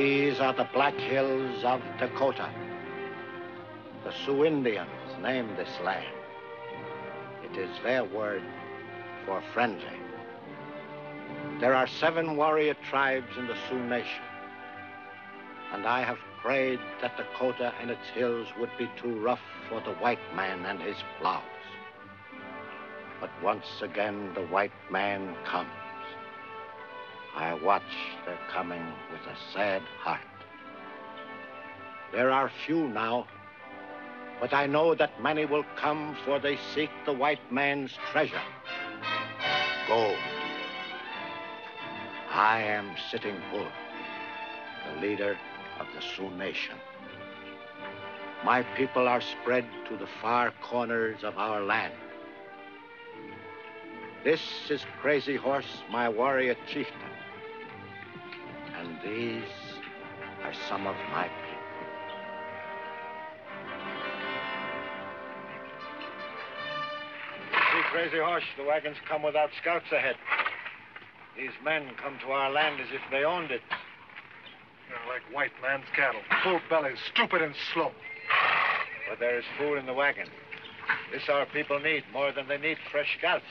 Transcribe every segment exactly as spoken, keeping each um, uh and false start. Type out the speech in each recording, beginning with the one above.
These are the Black Hills of Dakota. The Sioux Indians named this land. It is their word for friendly. There are seven warrior tribes in the Sioux Nation, and I have prayed that Dakota and its hills would be too rough for the white man and his plows. But once again, the white man comes. I watch their coming with a sad heart. There are few now, but I know that many will come, for they seek the white man's treasure, gold. I am Sitting Bull, the leader of the Sioux Nation. My people are spread to the far corners of our land. This is Crazy Horse, my warrior chieftain. And these are some of my people. See, Crazy Horse, the wagons come without scouts ahead. These men come to our land as if they owned it. They're like white man's cattle, full bellies, stupid and slow. But there is food in the wagon. This our people need more than they need fresh scouts.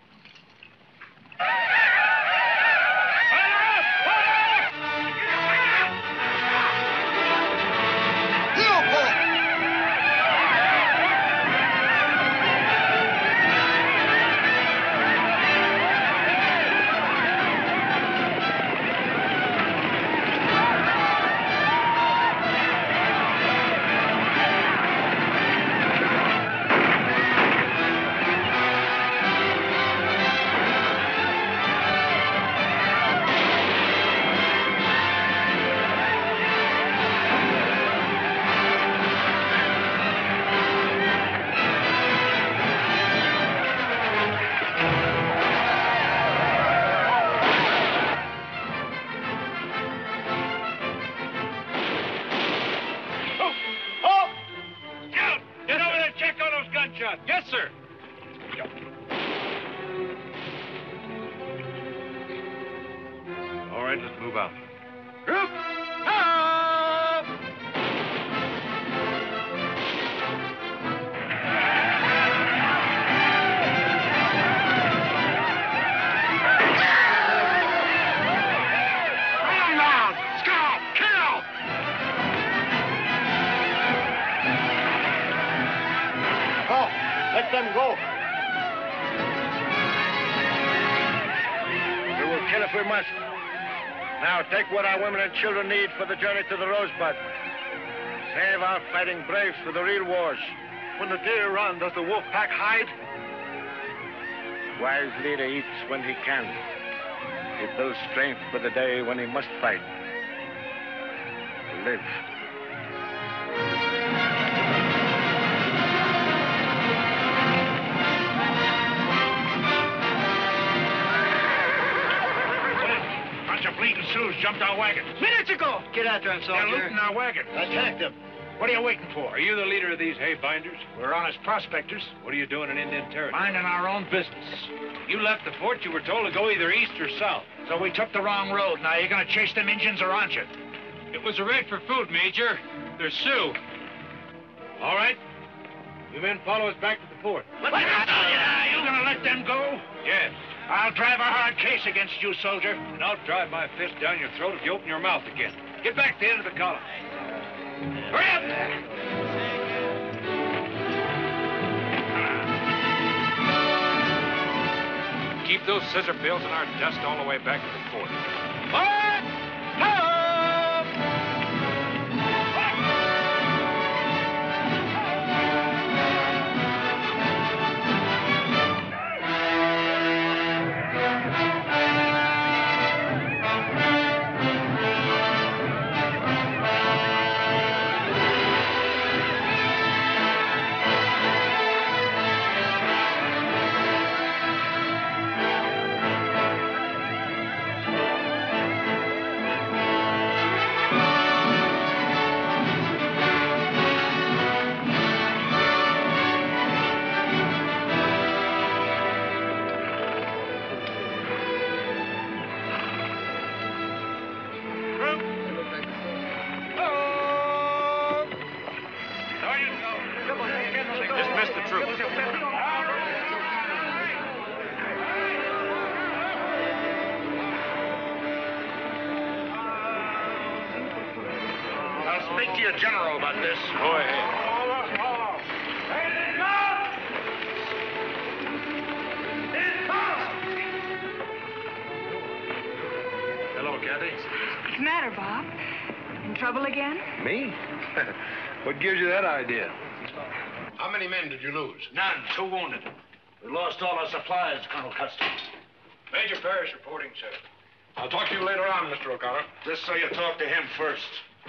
Yes, sir. All right, let's move out. Group! Let them go. We will kill if we must. Now take what our women and children need for the journey to the Rosebud. Save our fighting braves for the real wars. When the deer run, does the wolf pack hide? Wise leader eats when he can. He builds strength for the day when he must fight. To live. Bleeding Sioux jumped our wagon. Minutes ago! Get after him, soldier. They're looting our wagon. Attack them. What are you waiting for? Are you the leader of these hay binders? We're honest prospectors. What are you doing in Indian territory? Minding our own business. You left the fort, you were told to go either east or south. So we took the wrong road. Now, you gonna chase them Indians or aren't you? It was a raid for food, Major. They're Sioux. All right. You men follow us back to the fort. What? What? Yeah, you gonna let them go? Yes. I'll drive a hard case against you, soldier. And I'll drive my fist down your throat if you open your mouth again. Get back to the end of the column. Hurry up! Keep those scissor bills in our dust all the way back to the fort. Forward! Ho! speak to your general about this. Go ahead. Hold on, hold on. Hello, Kathy. What's the matter, Bob? In trouble again? Me? What gives you that idea? How many men did you lose? None. Two wounded. We lost all our supplies, Colonel Custer. Major Parrish reporting, sir. I'll talk to you later on, Mister O'Connor. Just so you talk to him first.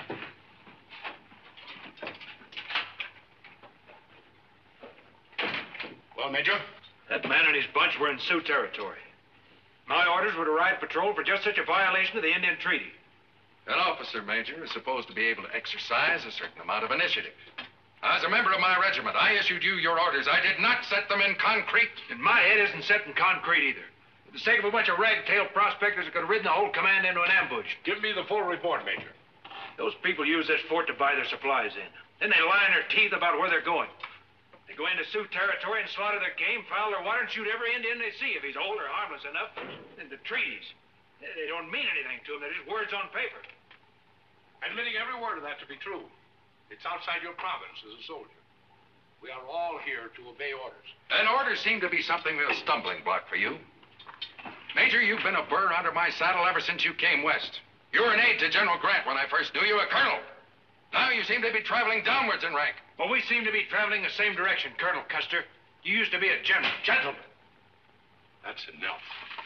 Well, Major? That man and his bunch were in Sioux territory. My orders were to ride patrol for just such a violation of the Indian Treaty. An officer, Major, is supposed to be able to exercise a certain amount of initiative. As a member of my regiment, I issued you your orders. I did not set them in concrete. And my head isn't set in concrete either. For the sake of a bunch of ragtail prospectors that could have ridden the whole command into an ambush. Give me the full report, Major. Those people use this fort to buy their supplies in. Then they lie in their teeth about where they're going. They go into Sioux territory and slaughter their game, foul their water, and shoot every Indian they see if he's old or harmless enough. And the treaties, they don't mean anything to them. They're just words on paper. Admitting every word of that to be true, it's outside your province as a soldier. We are all here to obey orders. And orders seem to be something of a stumbling block for you. Major, you've been a burr under my saddle ever since you came west. You were an aide to General Grant when I first knew you, a colonel. Now you seem to be traveling downwards in rank. Well, we seem to be traveling the same direction, Colonel Custer. You used to be a general, gentleman. That's enough.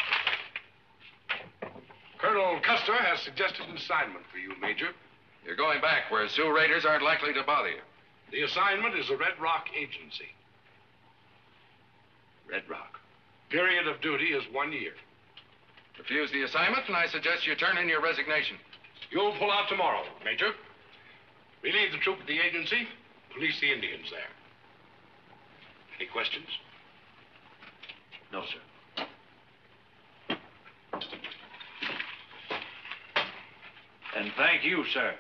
Colonel Custer has suggested an assignment for you, Major. You're going back where Sioux raiders aren't likely to bother you. The assignment is a Red Rock agency. Red Rock. Period of duty is one year. Refuse the assignment, and I suggest you turn in your resignation. You'll pull out tomorrow, Major. Relieve the troop at the agency, police the Indians there. Any questions? No, sir. And thank you, sir.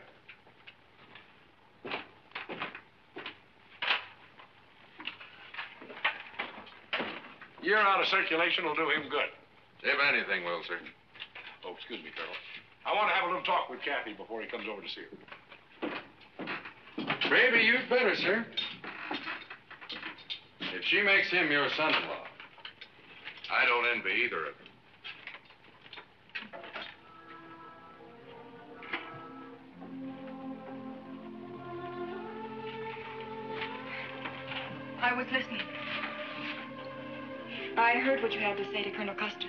Year out of circulation will do him good. If anything will, sir. Oh, excuse me, Colonel. I want to have a little talk with Kathy before he comes over to see her. Maybe you'd better, sir. If she makes him your son-in-law, I don't envy either of them. I was listening. I heard what you had to say to Colonel Custer.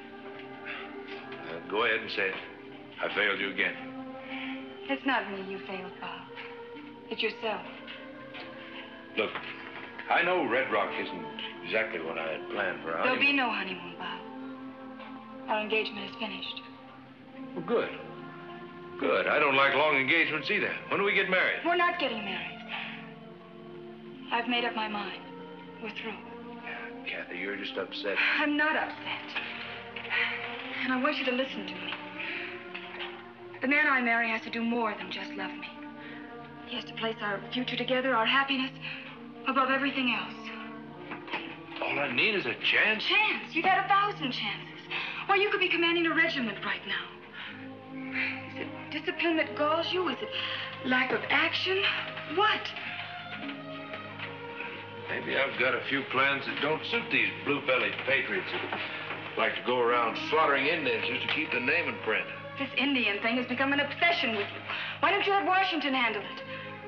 Uh, go ahead and say it. I failed you again. It's not me you failed, Bob. It's yourself. Look, I know Red Rock isn't exactly what I had planned for our There'll be honeymoon. no honeymoon, Bob. Our engagement is finished. Well, good. Good. I don't like long engagements either. When do we get married? We're not getting married. I've made up my mind. We're through. Kathy, you're just upset. I'm not upset. And I want you to listen to me. The man I marry has to do more than just love me. He has to place our future together, our happiness, above everything else. All I need is a chance. Chance? You've had a thousand chances. Why, you could be commanding a regiment right now. Is it discipline that galls you? Is it lack of action? What? Maybe I've got a few plans that don't suit these blue-bellied patriots that like to go around slaughtering Indians just to keep the name in print. This Indian thing has become an obsession with you. Why don't you let Washington handle it?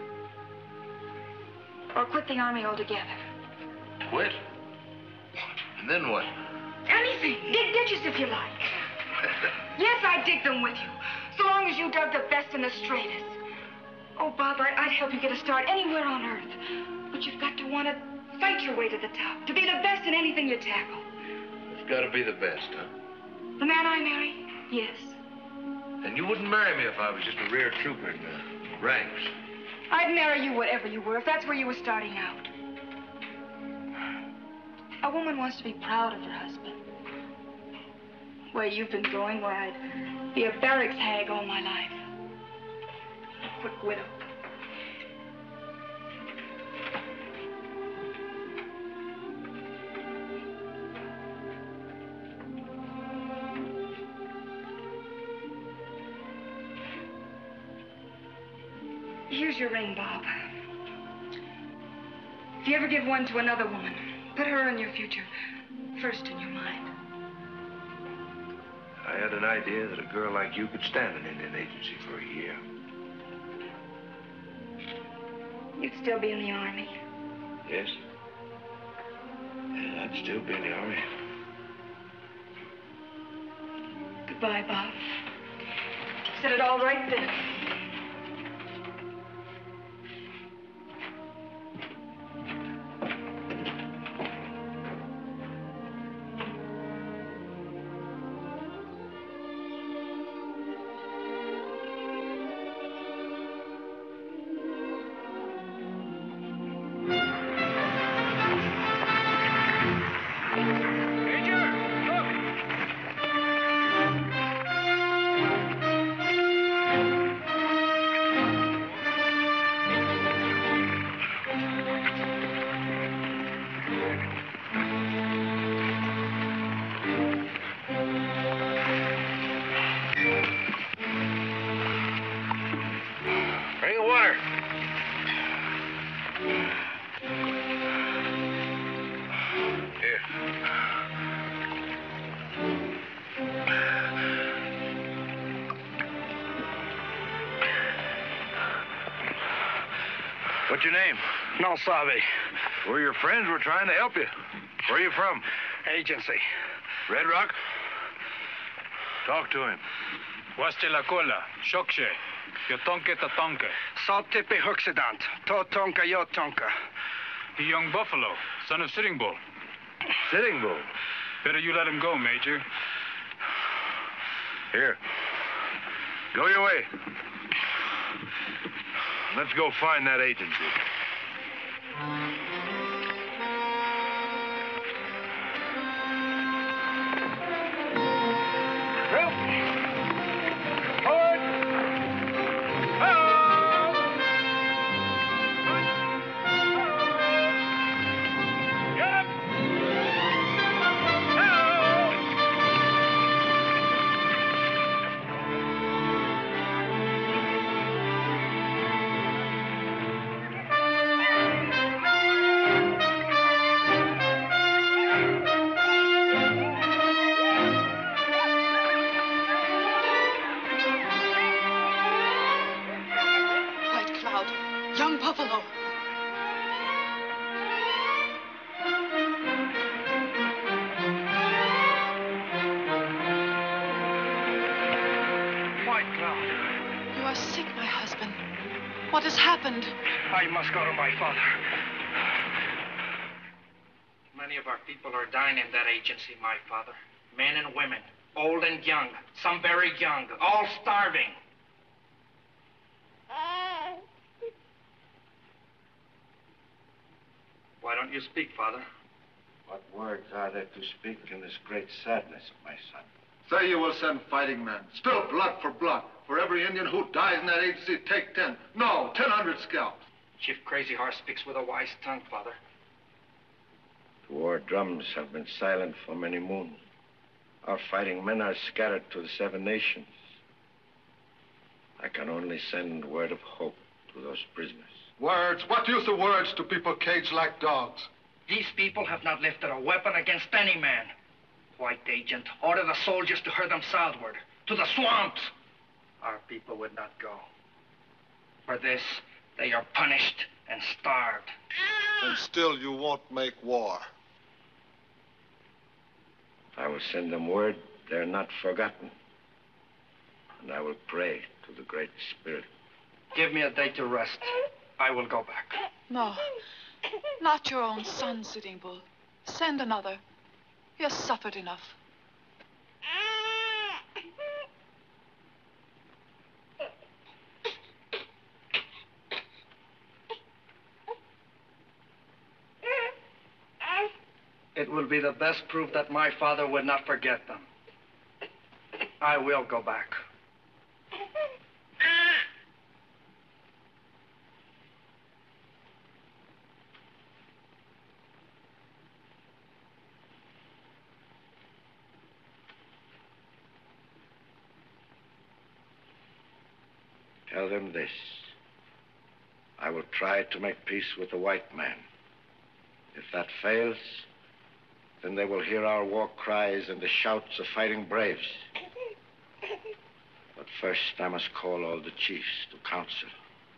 Or quit the army altogether? Quit? And then what? Anything. Dig ditches if you like. Yes, I'd dig them with you. So long as you dug the best and the straightest. Oh, Bob, I, I'd help you get a start anywhere on earth. But you've got to want to fight your way to the top. To be the best in anything you tackle. It's got to be the best, huh? The man I marry? Yes. And you wouldn't marry me if I was just a rear trooper in the ranks. I'd marry you whatever you were, if that's where you were starting out. A woman wants to be proud of her husband. Where you've been going, why, I'd be a barracks hag all my life. A quick widow. Here's your ring, Bob. If you ever give one to another woman, put her in your future first in your mind. I had an idea that a girl like you could stand an Indian agency for a year. You'd still be in the Army. Yes? Yeah, I'd still be in the Army. Goodbye, Bob. Said it all right then. What's your name? No sabe. We're your friends. We're trying to help you. Where are you from? Agency. Red Rock? Talk to him. Waste la cola, shokshe, yotonke tatonke. Saltipi huxidant. To tonka yo tonka. The young buffalo, son of Sitting Bull. Sitting Bull? Better you let him go, Major. Here. Go your way. Let's go find that agency. What has happened? I must go to my father. Many of our people are dying in that agency, my father. Men and women, old and young, some very young, all starving. Why don't you speak, Father? What words are there to speak in this great sadness, my son? Say you will send fighting men. Spill blood for blood. For every Indian who dies in that agency, take ten. No, ten hundred scalps. Chief Crazy Horse speaks with a wise tongue, Father. The war drums have been silent for many moons. Our fighting men are scattered to the seven nations. I can only send word of hope to those prisoners. Words? What use of words to people caged like dogs? These people have not lifted a weapon against any man. White agent, order the soldiers to herd them southward, to the swamps. Our people would not go. For this, they are punished and starved. And still you won't make war. I will send them word they're not forgotten. And I will pray to the Great Spirit. Give me a day to rest. I will go back. No, not your own son, Sitting Bull. Send another. He has suffered enough. It will be the best proof that my father would not forget them. I will go back. Tell them this. I will try to make peace with the white man. If that fails, then they will hear our war cries and the shouts of fighting braves. But first, I must call all the chiefs to council.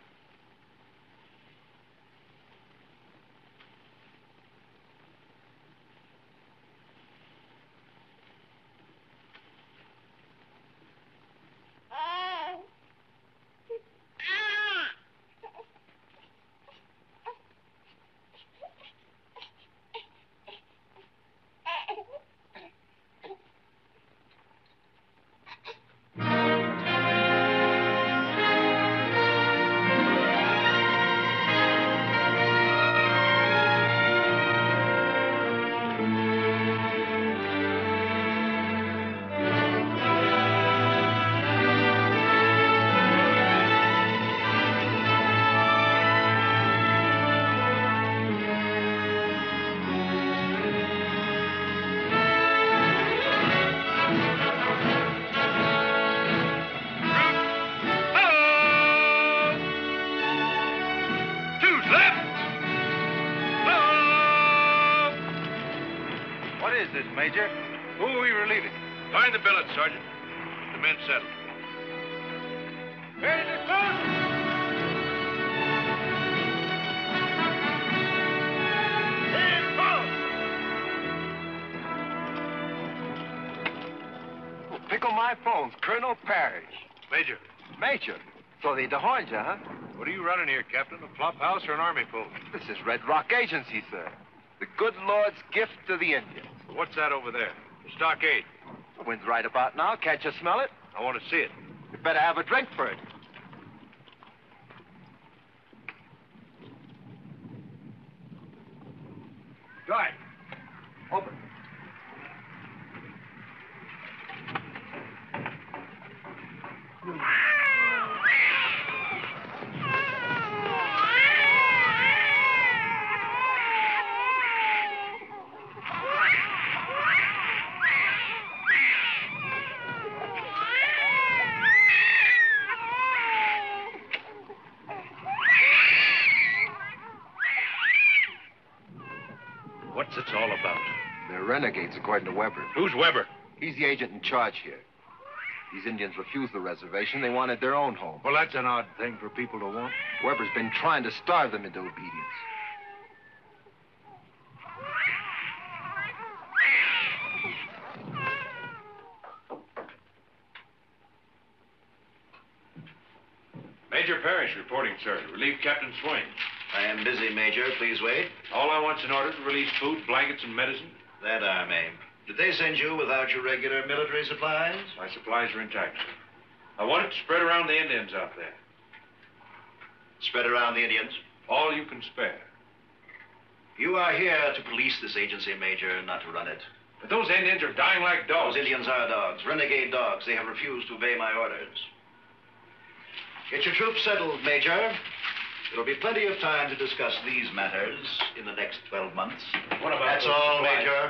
Major. Who are we relieving? Find the billet, Sergeant. The men settled. Ready to close! Oh, pickle my phones, Colonel Parrish. Major. Major? So they dehorned you, huh? What are you running here, Captain? A flop house or an army post? This is Red Rock Agency, sir. The good Lord's gift to the Indians. What's that over there? The stockade. The wind's right about now. Can't you smell it? I want to see it. You better have a drink for it. Guy. Open. What's this all about? They're renegades, according to Weber. Who's Weber? He's the agent in charge here. These Indians refused the reservation. They wanted their own home. Well, that's an odd thing for people to want. Weber's been trying to starve them into obedience. Major Parrish reporting, sir. Relieve Captain Swain. I am busy, Major. Please wait. All I want's an order to release food, blankets, and medicine. That I may. Did they send you without your regular military supplies? My supplies are intact. I want it spread around the Indians out there. Spread around the Indians? All you can spare. You are here to police this agency, Major, not to run it. But those Indians are dying like dogs. Those Indians are dogs, renegade dogs. They have refused to obey my orders. Get your troops settled, Major. There'll be plenty of time to discuss these matters in the next twelve months. What about That's those all, supplies? Major.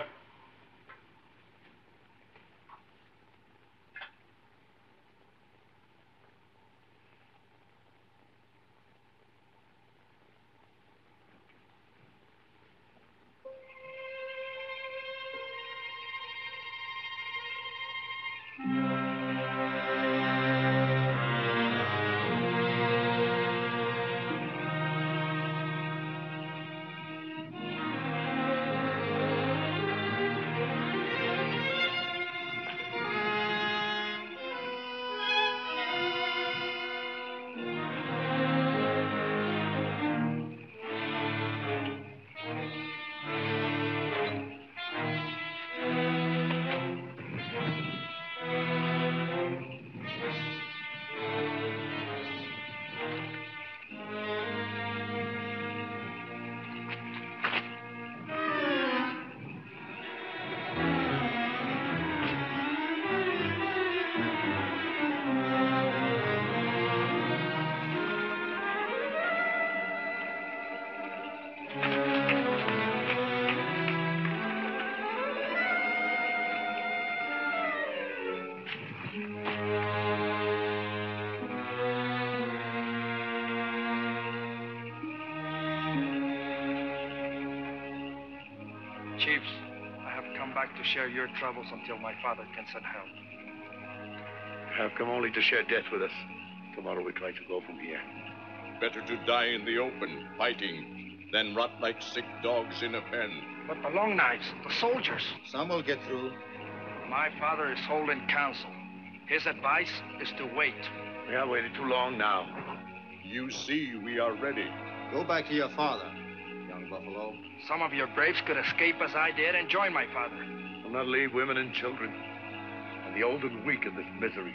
back to share your troubles until my father can send help. I've come only to share death with us. Tomorrow we try to go from here. Better to die in the open, fighting, than rot like sick dogs in a pen. But the Long Knives, the soldiers. Some will get through. My father is holding council. His advice is to wait. We have waited too long now. You see, we are ready. Go back to your father, young buffalo. Some of your braves could escape as I did and join my father. We'll not leave women and children, and the old and weak in this misery.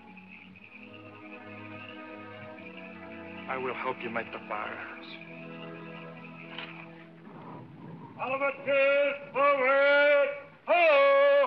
I will help you make the fires. All of us, forward! Ho!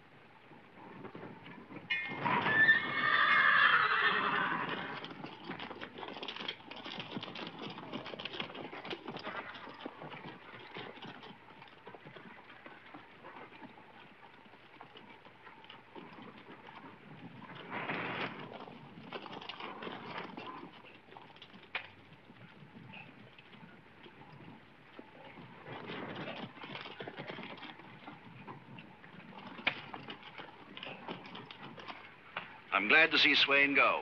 I'm glad to see Swain go.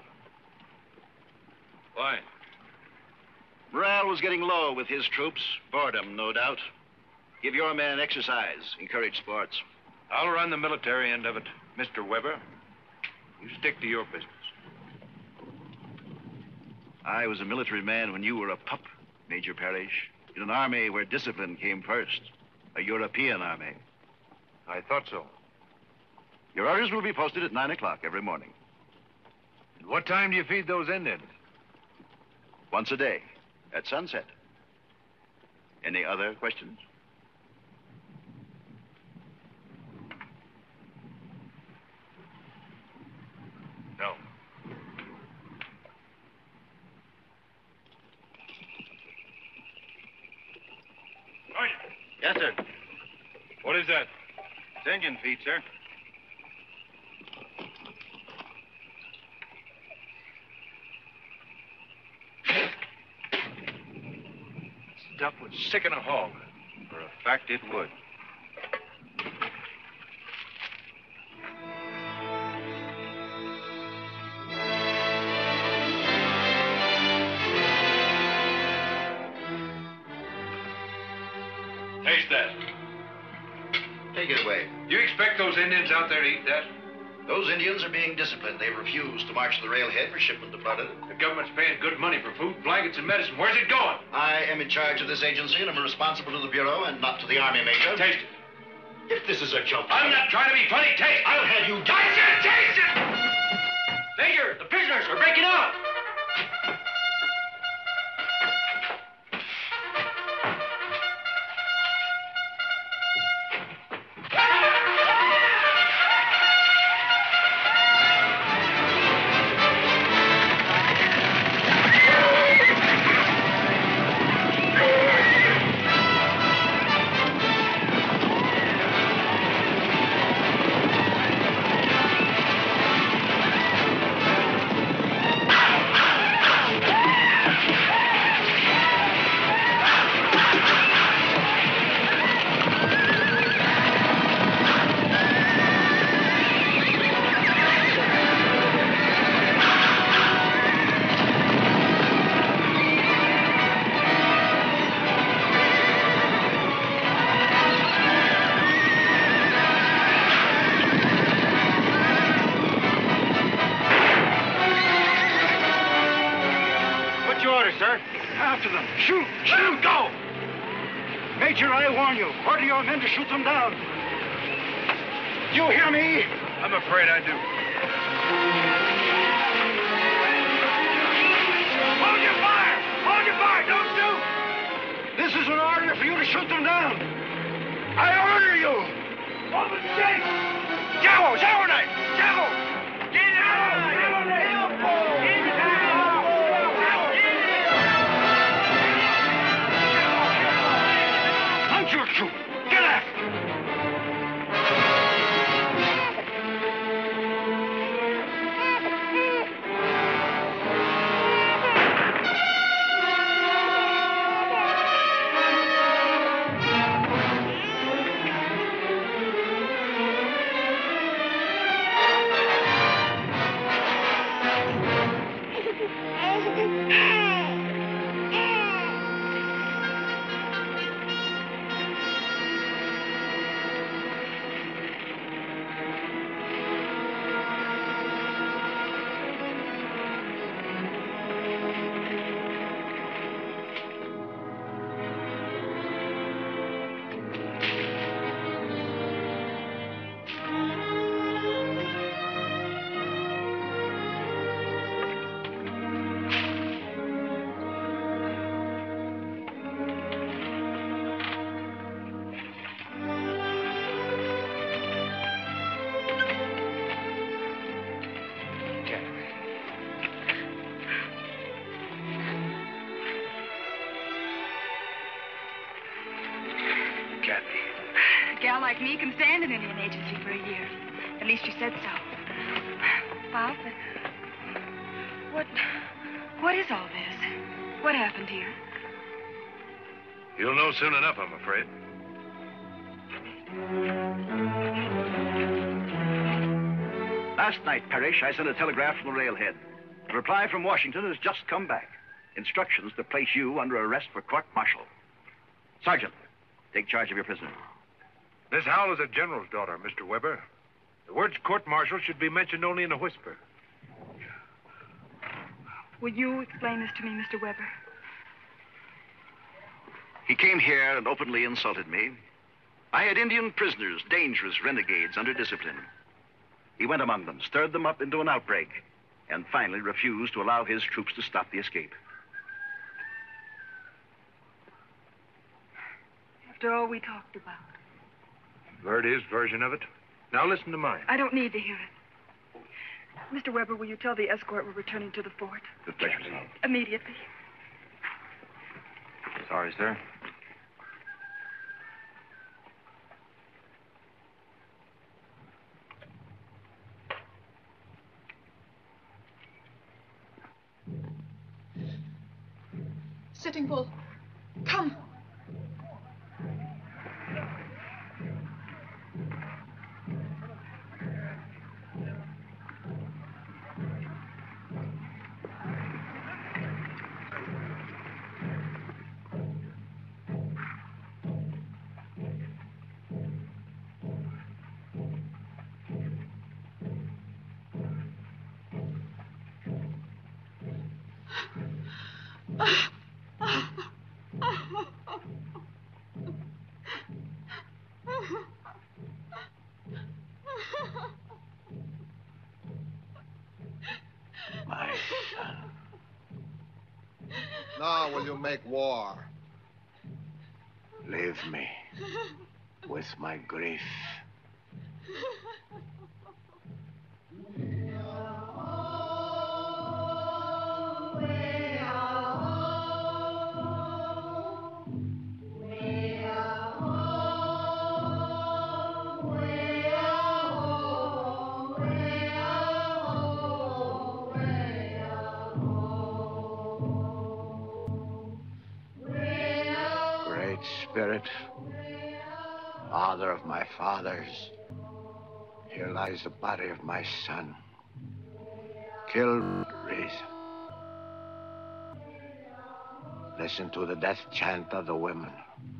Why? Morale was getting low with his troops. Boredom, no doubt. Give your men exercise. Encourage sports. I'll run the military end of it. Mister Weber, you stick to your business. I was a military man when you were a pup, Major Parrish, in an army where discipline came first. A European army. I thought so. Your orders will be posted at nine o'clock every morning. And what time do you feed those Indians? Once a day, at sunset. Any other questions? No. Yes, sir. What is that? It's Indian feet, sir. Stuff would sicken a hog. For a fact, it would. Taste that. Take it away. You expect those Indians out there to eat that? Those Indians are being disciplined. They've refused to march to the railhead for shipment of blood. The government's paying good money for food, blankets, and medicine. Where's it going? I am in charge of this agency, and I'm responsible to the Bureau and not to the Army, Major. Taste it. If this is a joke... I'm not trying to be funny. Taste. I'll have you... I said taste it! Major, the prisoners are breaking out. After them. Shoot! Shoot! Go! Major, I warn you. Order your men to shoot them down. You hear me? I'm afraid I do. Hold your fire! Hold your fire! Don't shoot! This is an order for you to shoot them down. I order you! Open chase! Javo! Javo knife! Javo! Get out! Javo knife! Your troop. Get after them. at me. A gal like me can stand an Indian agency for a year. At least you said so. Bob, what... what is all this? What happened here? You'll know soon enough, I'm afraid. Last night, Parrish, I sent a telegram from the railhead. A reply from Washington has just come back. Instructions to place you under arrest for court-martial. Sergeant, take charge of your prisoner. Miss Howell is a general's daughter, Mister Weber. The words court-martial should be mentioned only in a whisper. Will you explain this to me, Mister Weber? He came here and openly insulted me. I had Indian prisoners, dangerous renegades under discipline. He went among them, stirred them up into an outbreak, and finally refused to allow his troops to stop the escape. After all we talked about. You've heard his version of it. Now listen to mine. I don't need to hear it. Mister Weber, will you tell the escort we're returning to the fort? With pleasure, sir. Immediately. Sorry, sir. Sitting Bull, come. My son. Now will you make war? Leave me with my grief. Spirit, father of my fathers, here lies the body of my son, killed for reason. Listen to the death chant of the women.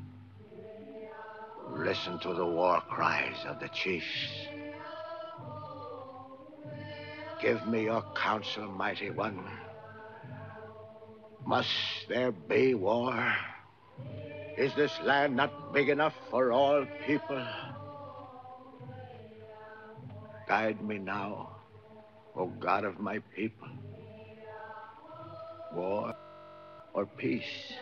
Listen to the war cries of the chiefs. Give me your counsel, mighty one. Must there be war? Is this land not big enough for all people? Guide me now, O God of my people. War or peace?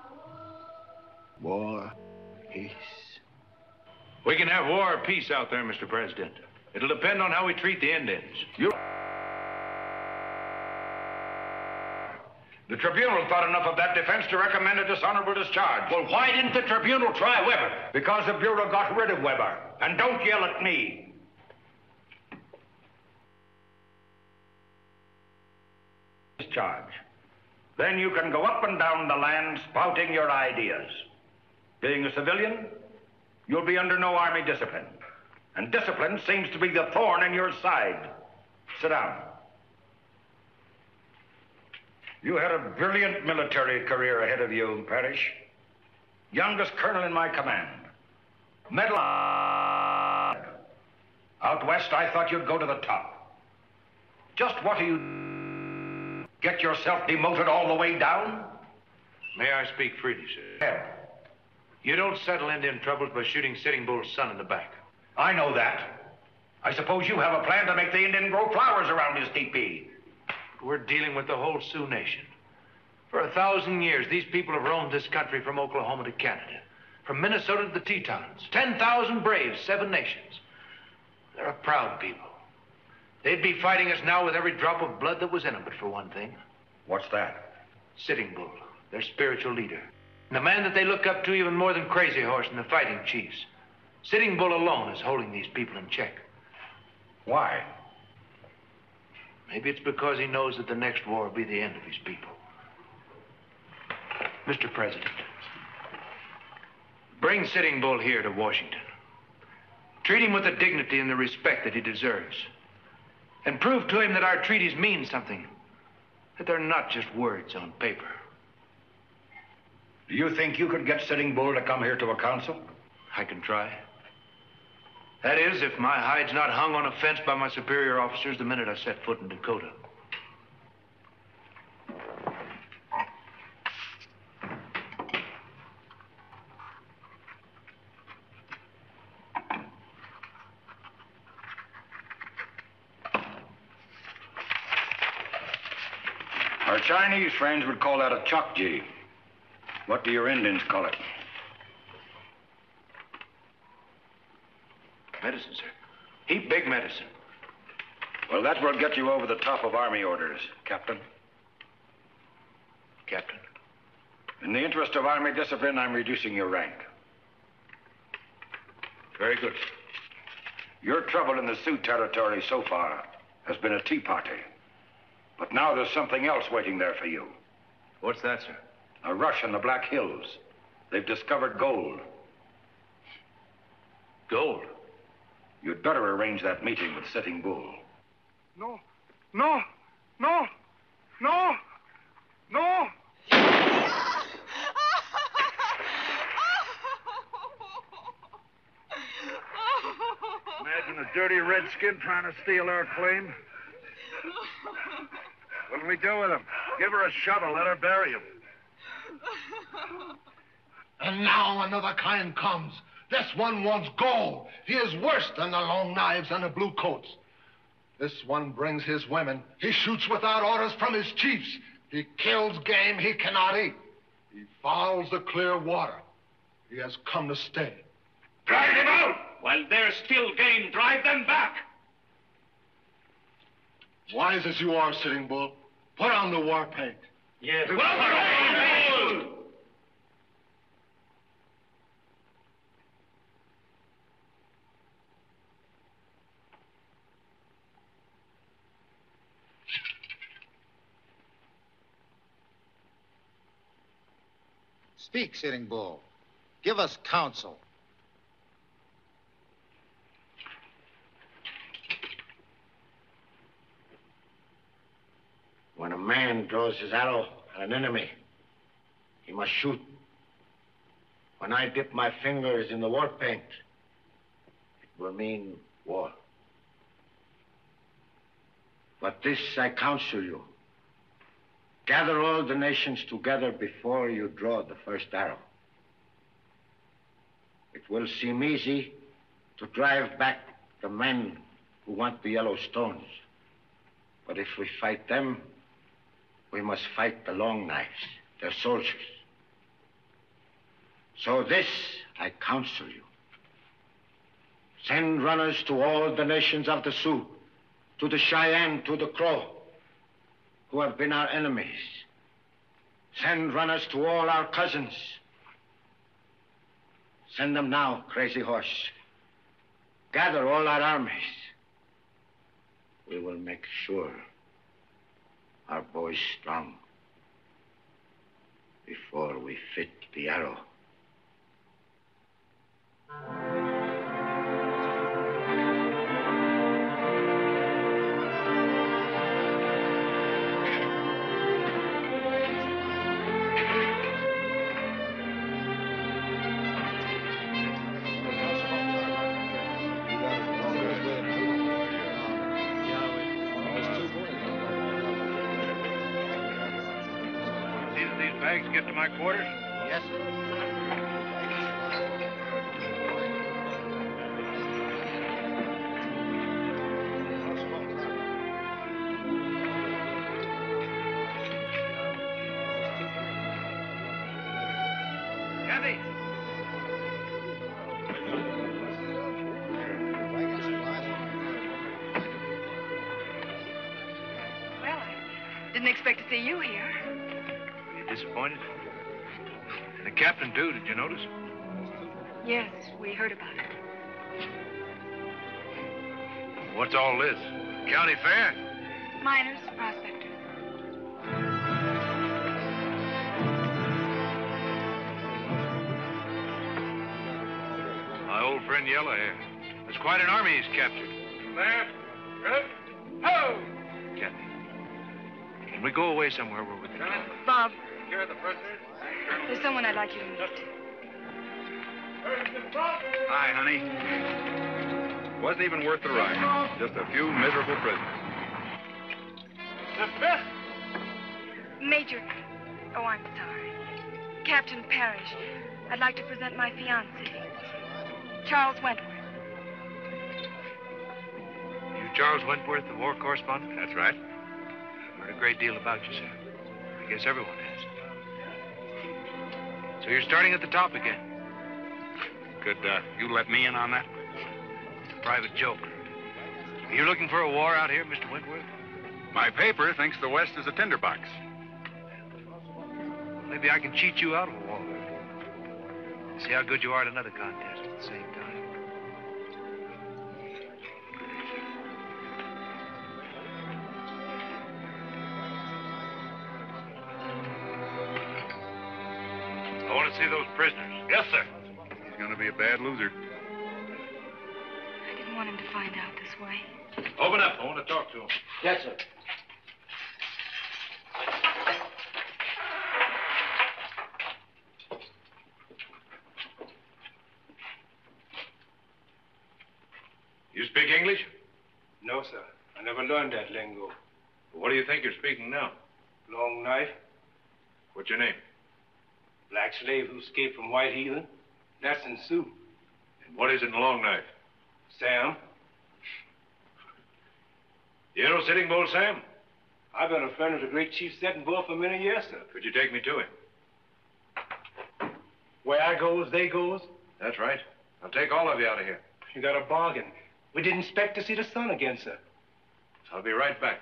War, peace. We can have war or peace out there, Mister President. It'll depend on how we treat the Indians. You... The tribunal thought enough of that defense to recommend a dishonorable discharge. Well, why didn't the tribunal try Weber? Because the Bureau got rid of Weber. And don't yell at me. Discharge. Then you can go up and down the land spouting your ideas. Being a civilian, you'll be under no army discipline. And discipline seems to be the thorn in your side. Sit down. You had a brilliant military career ahead of you, Parrish. Youngest colonel in my command. Medal. Out west, I thought you'd go to the top. Just what do you... get yourself demoted all the way down? May I speak freely, sir? Yeah. You don't settle Indian troubles by shooting Sitting Bull's son in the back. I know that. I suppose you have a plan to make the Indian grow flowers around his teepee. We're dealing with the whole Sioux nation. For a thousand years, these people have roamed this country from Oklahoma to Canada, from Minnesota to the Tetons. Ten thousand braves, seven nations. They're a proud people. They'd be fighting us now with every drop of blood that was in them, but for one thing. What's that? Sitting Bull, their spiritual leader. And the man that they look up to even more than Crazy Horse and the fighting chiefs. Sitting Bull alone is holding these people in check. Why? Maybe it's because he knows that the next war will be the end of his people. Mister President, bring Sitting Bull here to Washington. Treat him with the dignity and the respect that he deserves. And prove to him that our treaties mean something. That they're not just words on paper. Do you think you could get Sitting Bull to come here to a council? I can try. That is, if my hide's not hung on a fence by my superior officers the minute I set foot in Dakota. Our Chinese friends would call that a chokji. What do your Indians call it? Medicine, sir. Heap big medicine. Well, that will get you over the top of Army orders, Captain. Captain? In the interest of Army discipline, I'm reducing your rank. Very good. Your trouble in the Sioux territory so far has been a tea party. But now there's something else waiting there for you. What's that, sir? A rush in the Black Hills. They've discovered gold. Gold? You'd better arrange that meeting with Sitting Bull. No, no, no, no, no. Imagine a dirty redskin trying to steal our claim. What'll we do with him? Give her a shovel, let her bury him. And now another kind comes. This one wants gold. He is worse than the long knives and the blue coats. This one brings his women. He shoots without orders from his chiefs. He kills game he cannot eat. He fouls the clear water. He has come to stay. Drive him out! While there's still game, drive them back. Wise as you are, Sitting Bull, put on the war paint. Yes. Speak, Sitting Bull. Give us counsel. When a man draws his arrow at an enemy, he must shoot. When I dip my fingers in the war paint, it will mean war. But this I counsel you. Gather all the nations together before you draw the first arrow. It will seem easy to drive back the men who want the yellow stones. But if we fight them, we must fight the long knives, their soldiers. So this I counsel you. Send runners to all the nations of the Sioux, to the Cheyenne, to the Crow, who have been our enemies. Send runners to all our cousins. Send them now, Crazy Horse. Gather all our armies. We will make sure our boys strong before we fit the arrow. Bags get to my quarters? Yes, sir. Kathy! Well, I didn't expect to see you here. Disappointed? The captain, too, did you notice? Yes, we heard about it. What's all this? County fair? Miners, prospectors. My old friend Yellowhair. There's quite an army he's captured. Left, good, ho! Captain, can we go away somewhere where we can talk? Bob, Here are the prisoners. there's someone I'd like you to meet. Hi, honey. Wasn't even worth the ride. Just a few miserable prisoners. Major. Oh, I'm sorry. Captain Parrish. I'd like to present my fiancé, Charles Wentworth. You Charles Wentworth, the war correspondent? That's right. I've heard a great deal about you, sir. I guess everyone has. So you're starting at the top again. Could uh, you let me in on that? It's a private joke. Are you looking for a war out here, Mister Wentworth? My paper thinks the West is a tinderbox. Maybe I can cheat you out of a war. See how good you are at another contest at the same time. I want to see those prisoners. Yes, sir. He's going to be a bad loser. I didn't want him to find out this way. Open up. I want to talk to him. Yes, sir. You speak English? No, sir. I never learned that lingo. What do you think you're speaking now? Long knife, What's your name? black slave who escaped from white heathen. That's in Sioux. And what is in the long knife? Sam, You know Sitting Bull Sam? I've been a friend of the great Chief Sitting Bull for many years, sir. Could you take me to him? Where I goes, they goes. That's right. I'll take all of you out of here. You got a bargain. We didn't expect to see the sun again, sir. I'll be right back.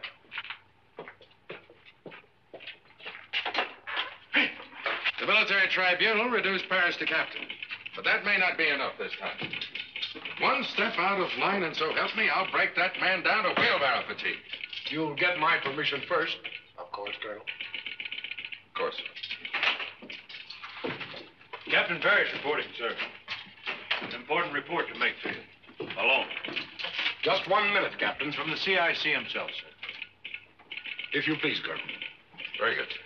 The military tribunal reduced Parrish to captain. But that may not be enough this time. One step out of line, and so help me, I'll break that man down to wheelbarrow fatigue. You'll get my permission first. Of course, Colonel. Of course, sir. Captain Parrish reporting, sir. An important report to make to you. Alone. Just one minute, Captain. From the C I C himself, sir. If you please, Colonel. Very good.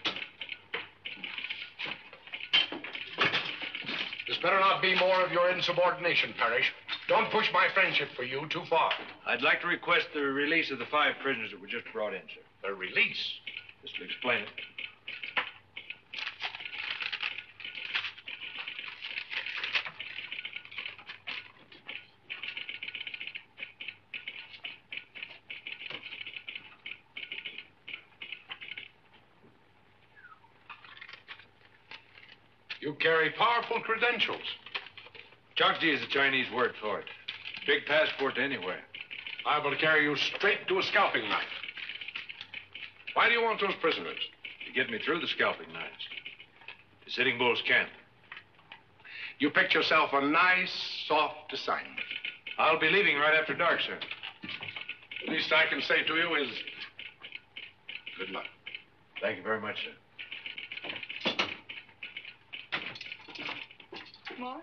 This better not be more of your insubordination, Parrish. Don't push my friendship for you too far. I'd like to request the release of the five prisoners that were just brought in, sir. The release? Just to explain it. You carry powerful credentials. Chokji is a Chinese word for it. Big passport to anywhere. Liable to carry you straight to a scalping knife. Why do you want those prisoners? To get me through the scalping knives. To Sitting Bull's camp. You picked yourself a nice, soft assignment. I'll be leaving right after dark, sir. The least I can say to you is good luck. Thank you very much, sir. More?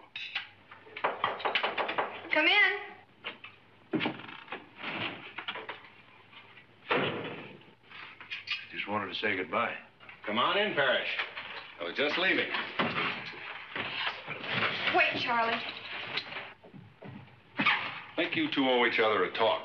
Come in. Just wanted to say goodbye. Come on in, Parrish. I was just leaving. Wait, Charlie. Think you two owe each other a talk.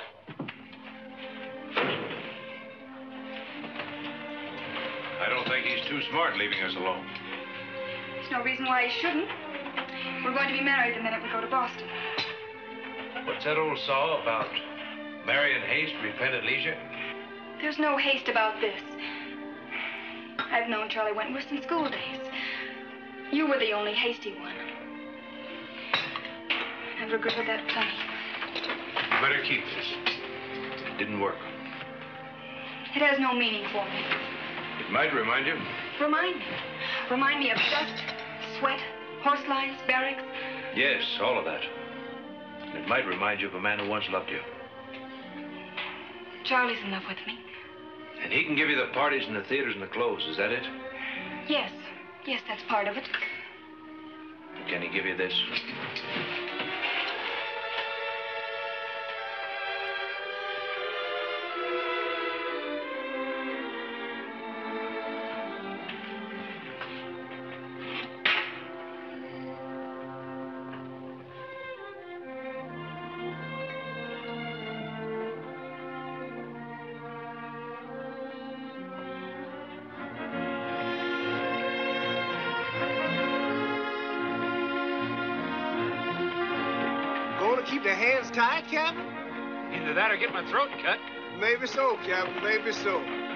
I don't think he's too smart leaving us alone. There's no reason why he shouldn't. We're going to be married the minute we go to Boston. What's that old saw about marry in haste, repent at leisure? There's no haste about this. I've known Charlie Wentworth since school days. You were the only hasty one. I've regretted that plenty. You better keep this. It didn't work. It has no meaning for me. It might remind you. Remind me. Remind me of just sweat, horse lines, barracks? Yes, all of that. And it might remind you of a man who once loved you. Charlie's in love with me. And he can give you the parties and the theaters and the clothes, is that it? Yes. Yes, that's part of it. Can he give you this? Keep the hands tied, Captain? Either that or get my throat cut. Maybe so, Captain. Maybe so.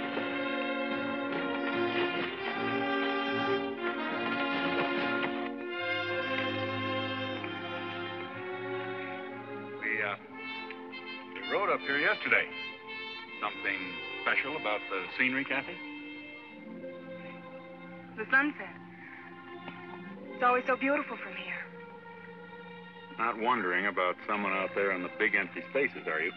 We, uh, we rode up here yesterday. Something special about the scenery, Kathy? The sunset. It's always so beautiful from here. Not wondering about someone out there in the big empty spaces, are you?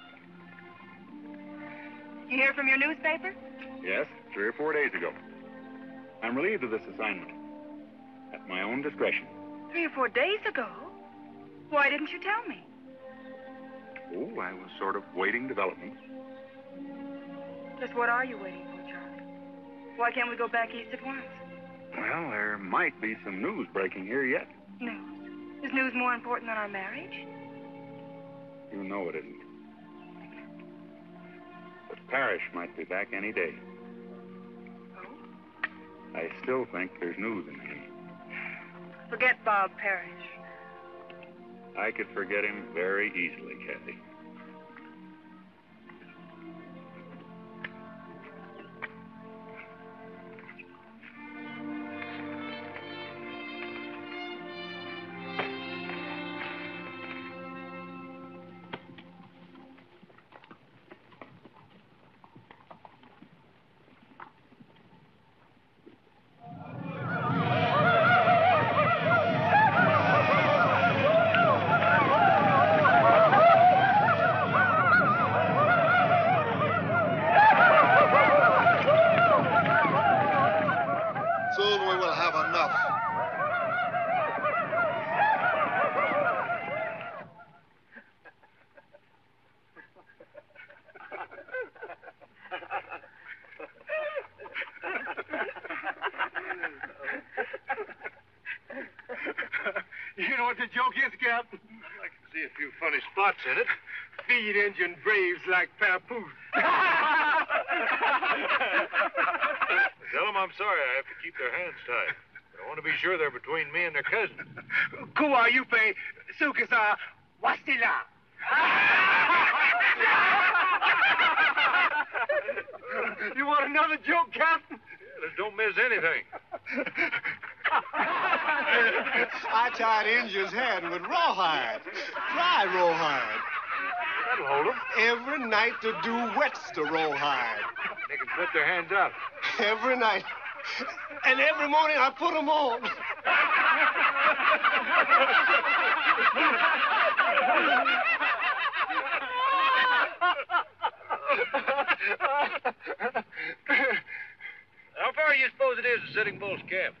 You hear from your newspaper? Yes, three or four days ago. I'm relieved of this assignment. At my own discretion. Three or four days ago? Why didn't you tell me? Oh, I was sort of waiting developments. Just what are you waiting for, Charlie? Why can't we go back east at once? Well, there might be some news breaking here yet. News? Is news more important than our marriage? You know it isn't. But Parrish might be back any day. Oh? I still think there's news in him. Forget Bob Parrish. I could forget him very easily, Kathy. You know what the joke is, Captain? I can see a few funny spots in it. Feed Indian braves like papoose. Tell them I'm sorry I have to keep their hands tied. But I want to be sure they're between me and their cousin. Kuwa yupe, sukisa, wastila. You want another joke, Captain? Yeah, just don't miss anything. I tied Indian's head with rawhide. Dry rawhide. That'll hold them. Every night to do wets to rawhide. They can slip their hands out. Every night. And every morning I put them on. How far do you suppose it is to Sitting Bull's camp?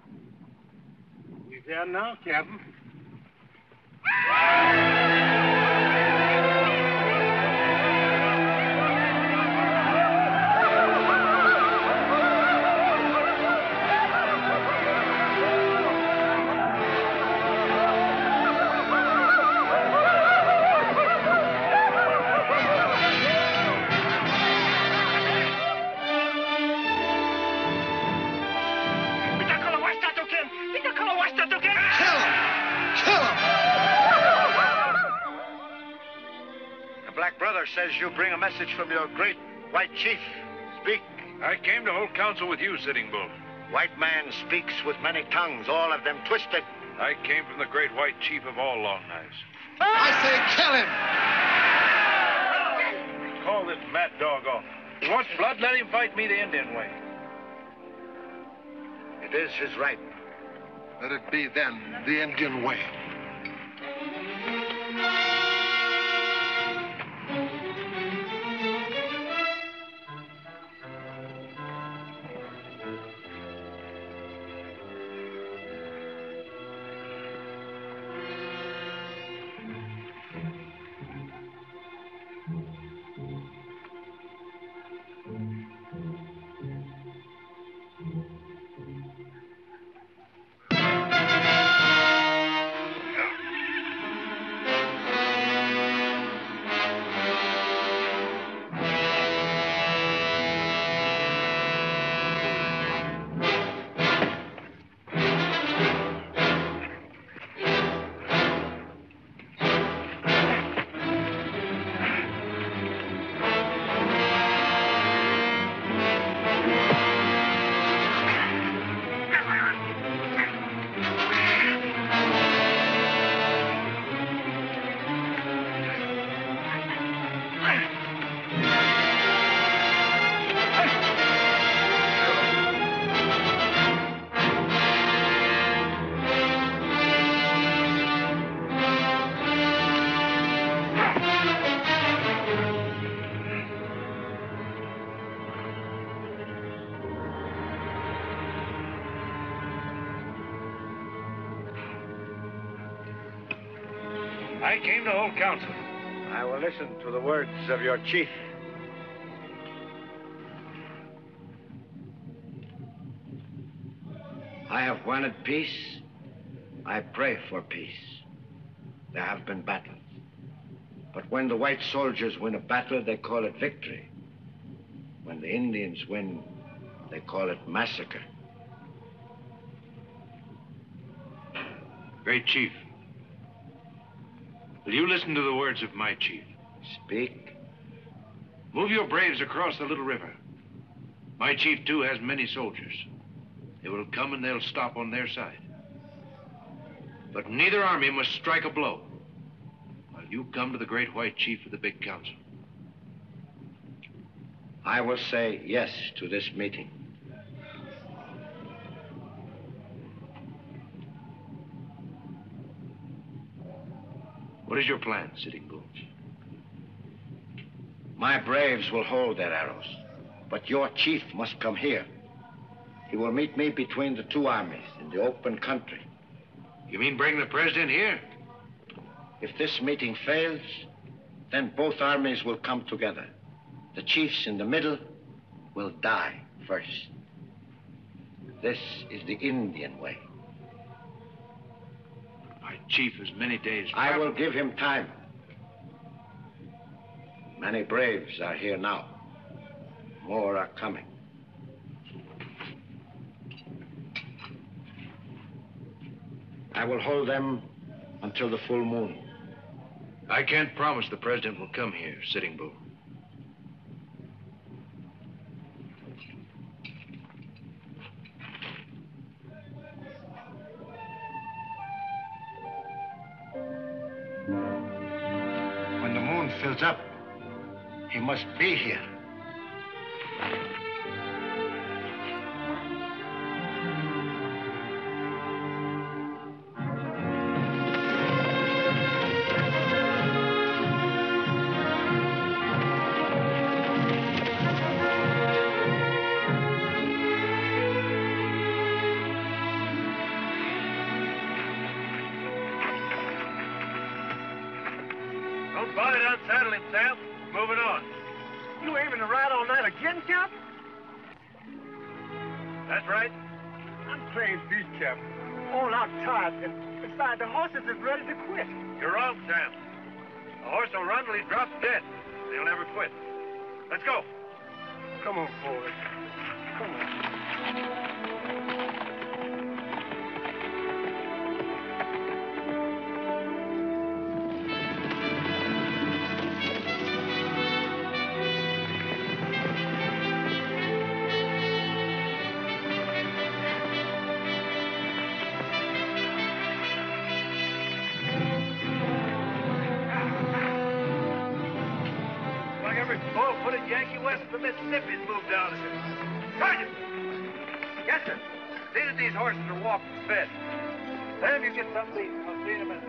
We there now, Captain. Says you bring a message from your great white chief. Speak. I came to hold counsel with you, Sitting Bull. White man speaks with many tongues, all of them twisted. I came from the great white chief of all Long Knives. I say kill him! Call this mad dog off. He wants blood, let him fight me the Indian way. It is his right. Let it be then the Indian way. I came to hold counsel. I will listen to the words of your chief. I have wanted peace. I pray for peace. There have been battles. But when the white soldiers win a battle, they call it victory. When the Indians win, they call it massacre. Great chief, will you listen to the words of my chief? Speak. Move your braves across the little river. My chief, too, has many soldiers. They will come and they'll stop on their side. But neither army must strike a blow while you come to the great white chief of the big council. I will say yes to this meeting. What is your plan, Sitting Bull? My braves will hold their arrows, but your chief must come here. He will meet me between the two armies in the open country. You mean bring the president here? If this meeting fails, then both armies will come together. The chiefs in the middle will die first. This is the Indian way. My chief has many days. I will give him time. Many braves are here now. More are coming. I will hold them until the full moon. I can't promise the president will come here, Sitting Bull. When the moon fills up, he must be here. Don't bother to unsaddle him, Sam. Moving on. You aiming to ride all night again, Cap? That's right. I'm playing beat, Cap. All out tired, and besides, the horses is ready to quit. You're wrong, Sam. A horse will run till he drops dead. He'll never quit. Let's go. Come on, boys. Come on. Bull-footed Yankee west of the Mississippi's moved down here. Sergeant! Yes, sir. See that these horses are walked and fed. Sam, you get something. I'll see you in a minute.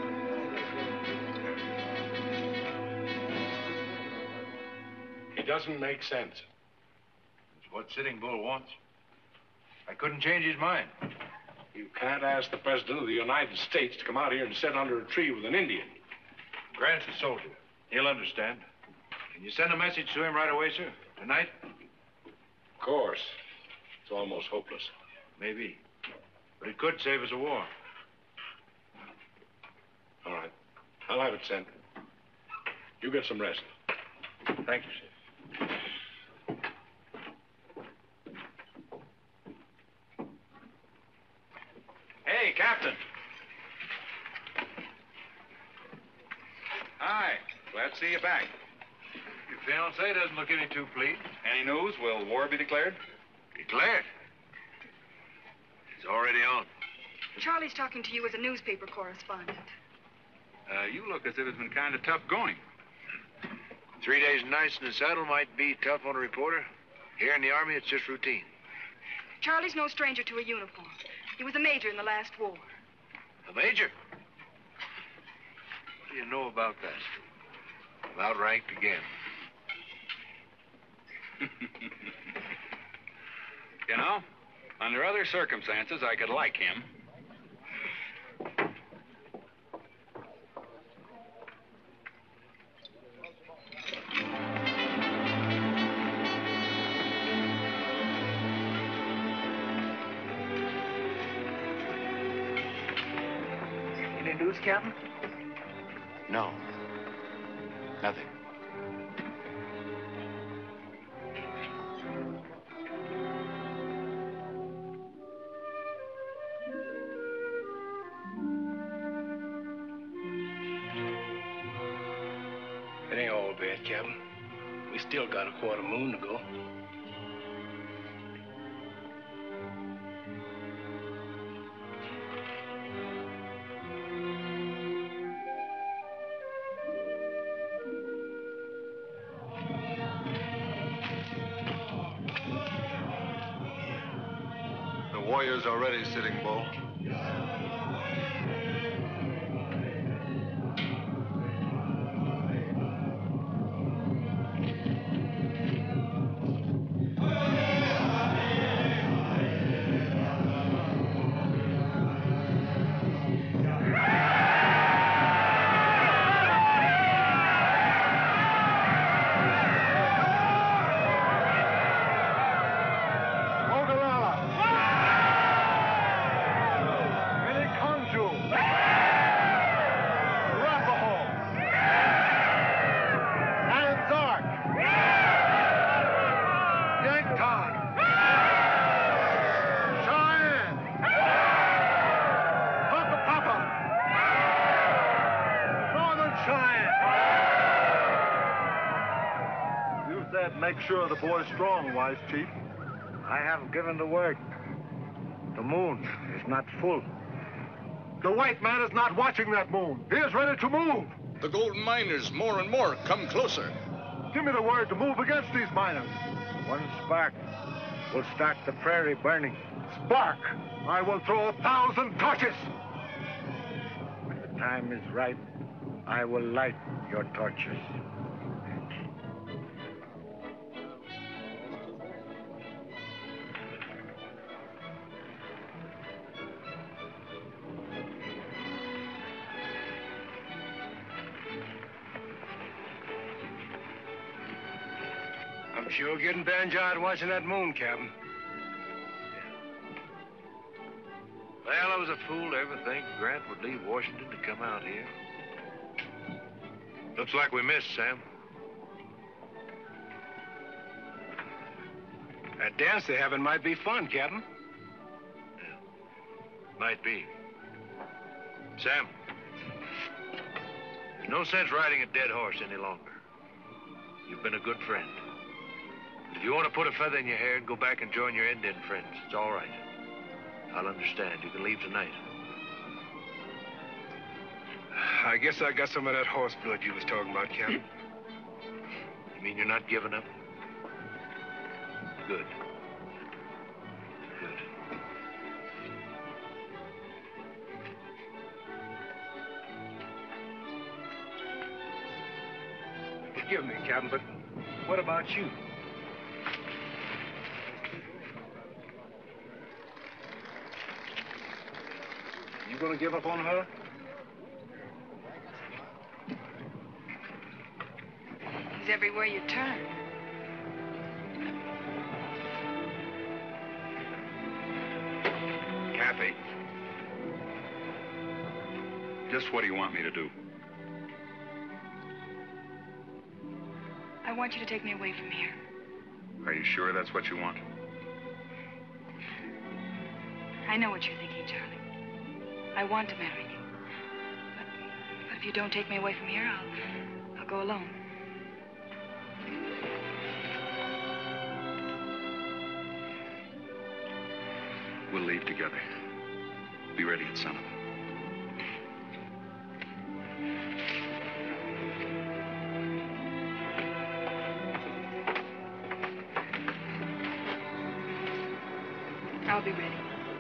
It doesn't make sense. It's what Sitting Bull wants. I couldn't change his mind. You can't ask the President of the United States to come out here and sit under a tree with an Indian. Grant's a soldier. He'll understand. Can you send a message to him right away, sir? Tonight? Of course. It's almost hopeless. Maybe. But it could save us a war. All right. I'll have it sent. You get some rest. Thank you, sir. Hey, Captain. Hi. Glad to see you back. Your fiancé doesn't look any too pleased. Any news? Will war be declared? Declared. It's already on. Charlie's talking to you as a newspaper correspondent. Uh, you look as if it's been kind of tough going. Three days and nights in the saddle might be tough on a reporter. Here in the Army, it's just routine. Charlie's no stranger to a uniform. He was a major in the last war. A major? What do you know about that? I'm outranked again. You know, under other circumstances, I could like him. Any news, Captain? No. Nothing. It ain't all bad, Captain. We still got a quarter moon to go. The warriors are ready, Sitting Bull. Make sure the boy's strong, Wise Chief. I have given the word. The moon is not full. The white man is not watching that moon. He is ready to move. The gold miners, more and more, come closer. Give me the word to move against these miners. One spark will start the prairie burning. Spark! I will throw a thousand torches. When the time is right, I will light your torches. I'm sure getting banjard watching that moon, Captain. Well, I was a fool to ever think Grant would leave Washington to come out here. Looks like we missed, Sam. That dance they're having might be fun, Captain. Might be. Sam, there's no sense riding a dead horse any longer. You've been a good friend. If you want to put a feather in your hair and go back and join your Indian friends, it's all right. I'll understand. You can leave tonight. I guess I got some of that horse blood you was talking about, Captain. You mean you're not giving up? Good. Good. Forgive me, Captain, but what about you? You gonna give up on her? He's everywhere you turn. Kathy. Just what do you want me to do? I want you to take me away from here. Are you sure that's what you want? I know what you're thinking, Charlie. I want to marry you. But, but if you don't take me away from here, I'll, I'll go alone. We'll leave together. Be ready at sunup. I'll be ready.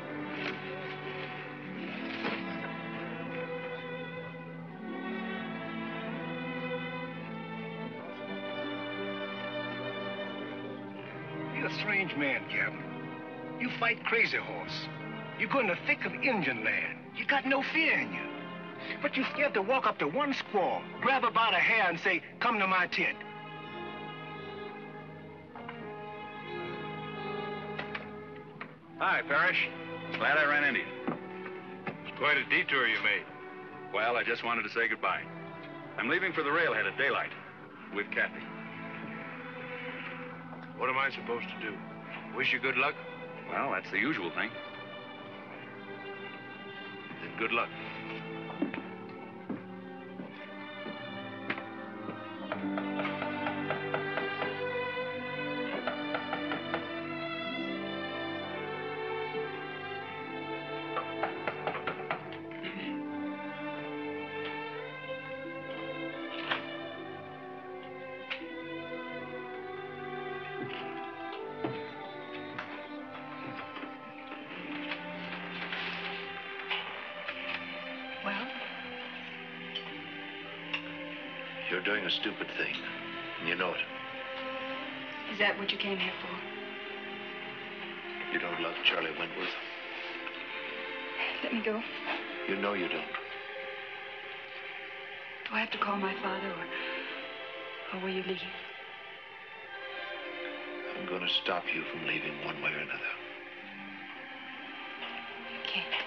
You're a strange man, Captain. You fight crazy horse. You go in the thick of Indian land. You got no fear in you. But you're scared to walk up to one squaw, grab her by the hair and say, come to my tent. Hi, Parrish. Glad I ran into you. It's quite a detour you made. Well, I just wanted to say goodbye. I'm leaving for the railhead at daylight with Kathy. What am I supposed to do? Wish you good luck? Well, that's the usual thing. Then good luck. You're doing a stupid thing, and you know it. Is that what you came here for? You don't love Charlie Wentworth. Let me go. You know you don't. Do I have to call my father, or, or will you leave? I'm going to stop you from leaving one way or another. You can't.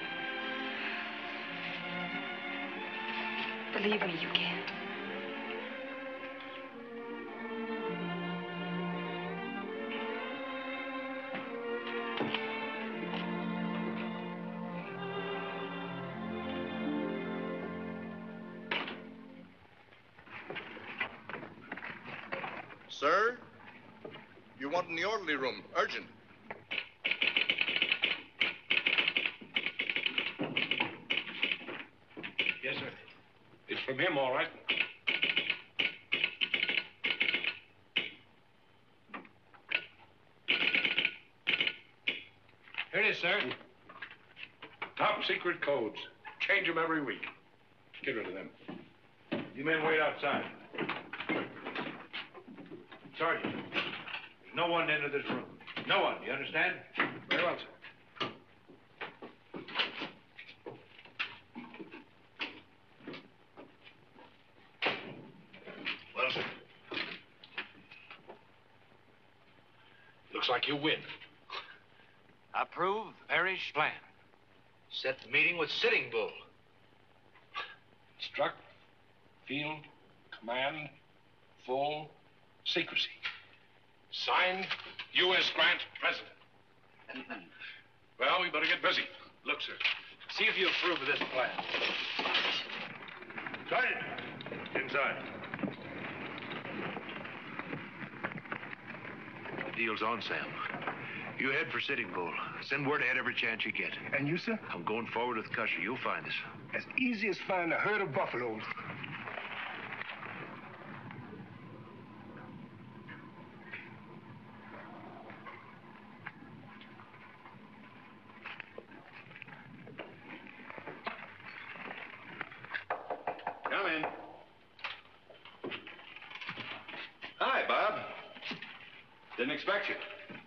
Believe me, you can't. Sir, you want in the orderly room, urgent. Yes, sir. It's from him, all right. Here it is, sir. Top secret codes. Change them every week. Get rid of them. You men wait outside. Sergeant, there's no one into this room. No one, you understand? Very well, sir. Well, sir. Looks like you win. Approve Parrish plan. Set the meeting with Sitting Bull. Struck, field, command, full secrecy. Signed, U S Grant, President. Well, we better get busy. Look, sir, see if you approve of this plan. Sergeant, inside. The deal's on, Sam. You head for Sitting Bull. Send word ahead every chance you get. And you, sir? I'm going forward with Custer. You'll find us. As easy as finding a herd of buffaloes. Come in. Didn't expect you.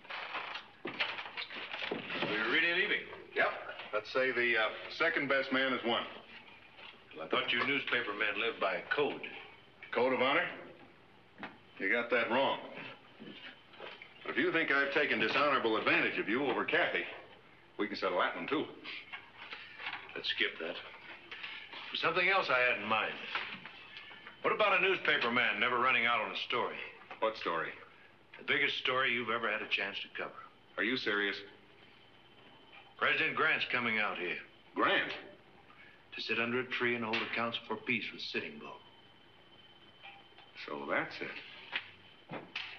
We're really leaving. Yep. Let's say the uh, second best man is one. Well, I thought you newspaper men lived by a code. Code of honor? You got that wrong. If you think I've taken dishonorable advantage of you over Kathy, we can settle that one, too. Let's skip that. There's something else I had in mind. What about a newspaper man never running out on a story? What story? The biggest story you've ever had a chance to cover. Are you serious? President Grant's coming out here. Grant? To sit under a tree and hold a council for peace with Sitting Bull. So that's it.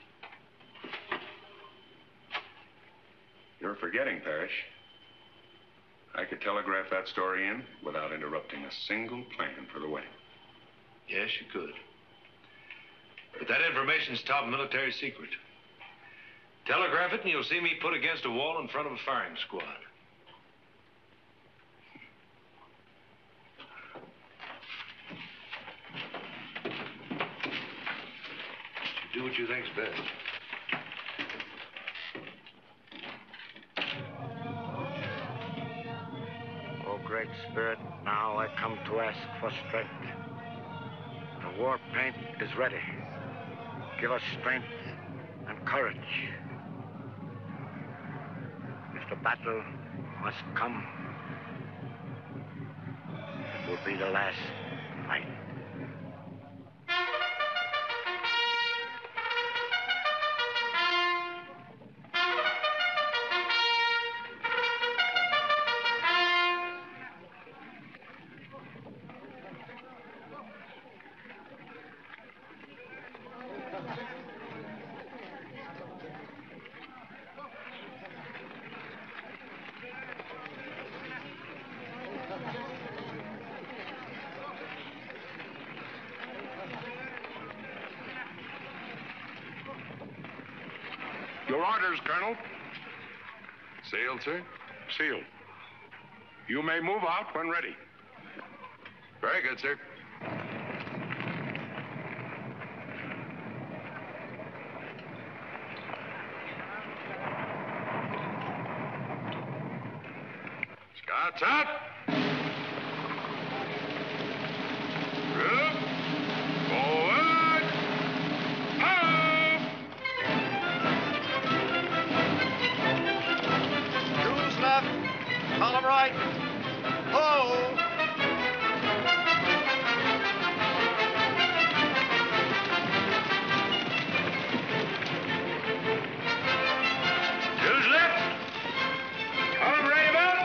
You're forgetting, Parrish. I could telegraph that story in without interrupting a single plan for the wedding. Yes, you could. But that information's top military secret. Telegraph it and you'll see me put against a wall in front of a firing squad. You do what you think's best. O Great Spirit, now I come to ask for strength. The war paint is ready. Give us strength and courage. If the battle must come, it will be the last fight. Your orders, Colonel. Sealed, sir? Sealed. You may move out when ready. Very good, sir. Scouts out. Up. Forward. Up. Shoes left. Column right. Ho! Shoes left. Column right about.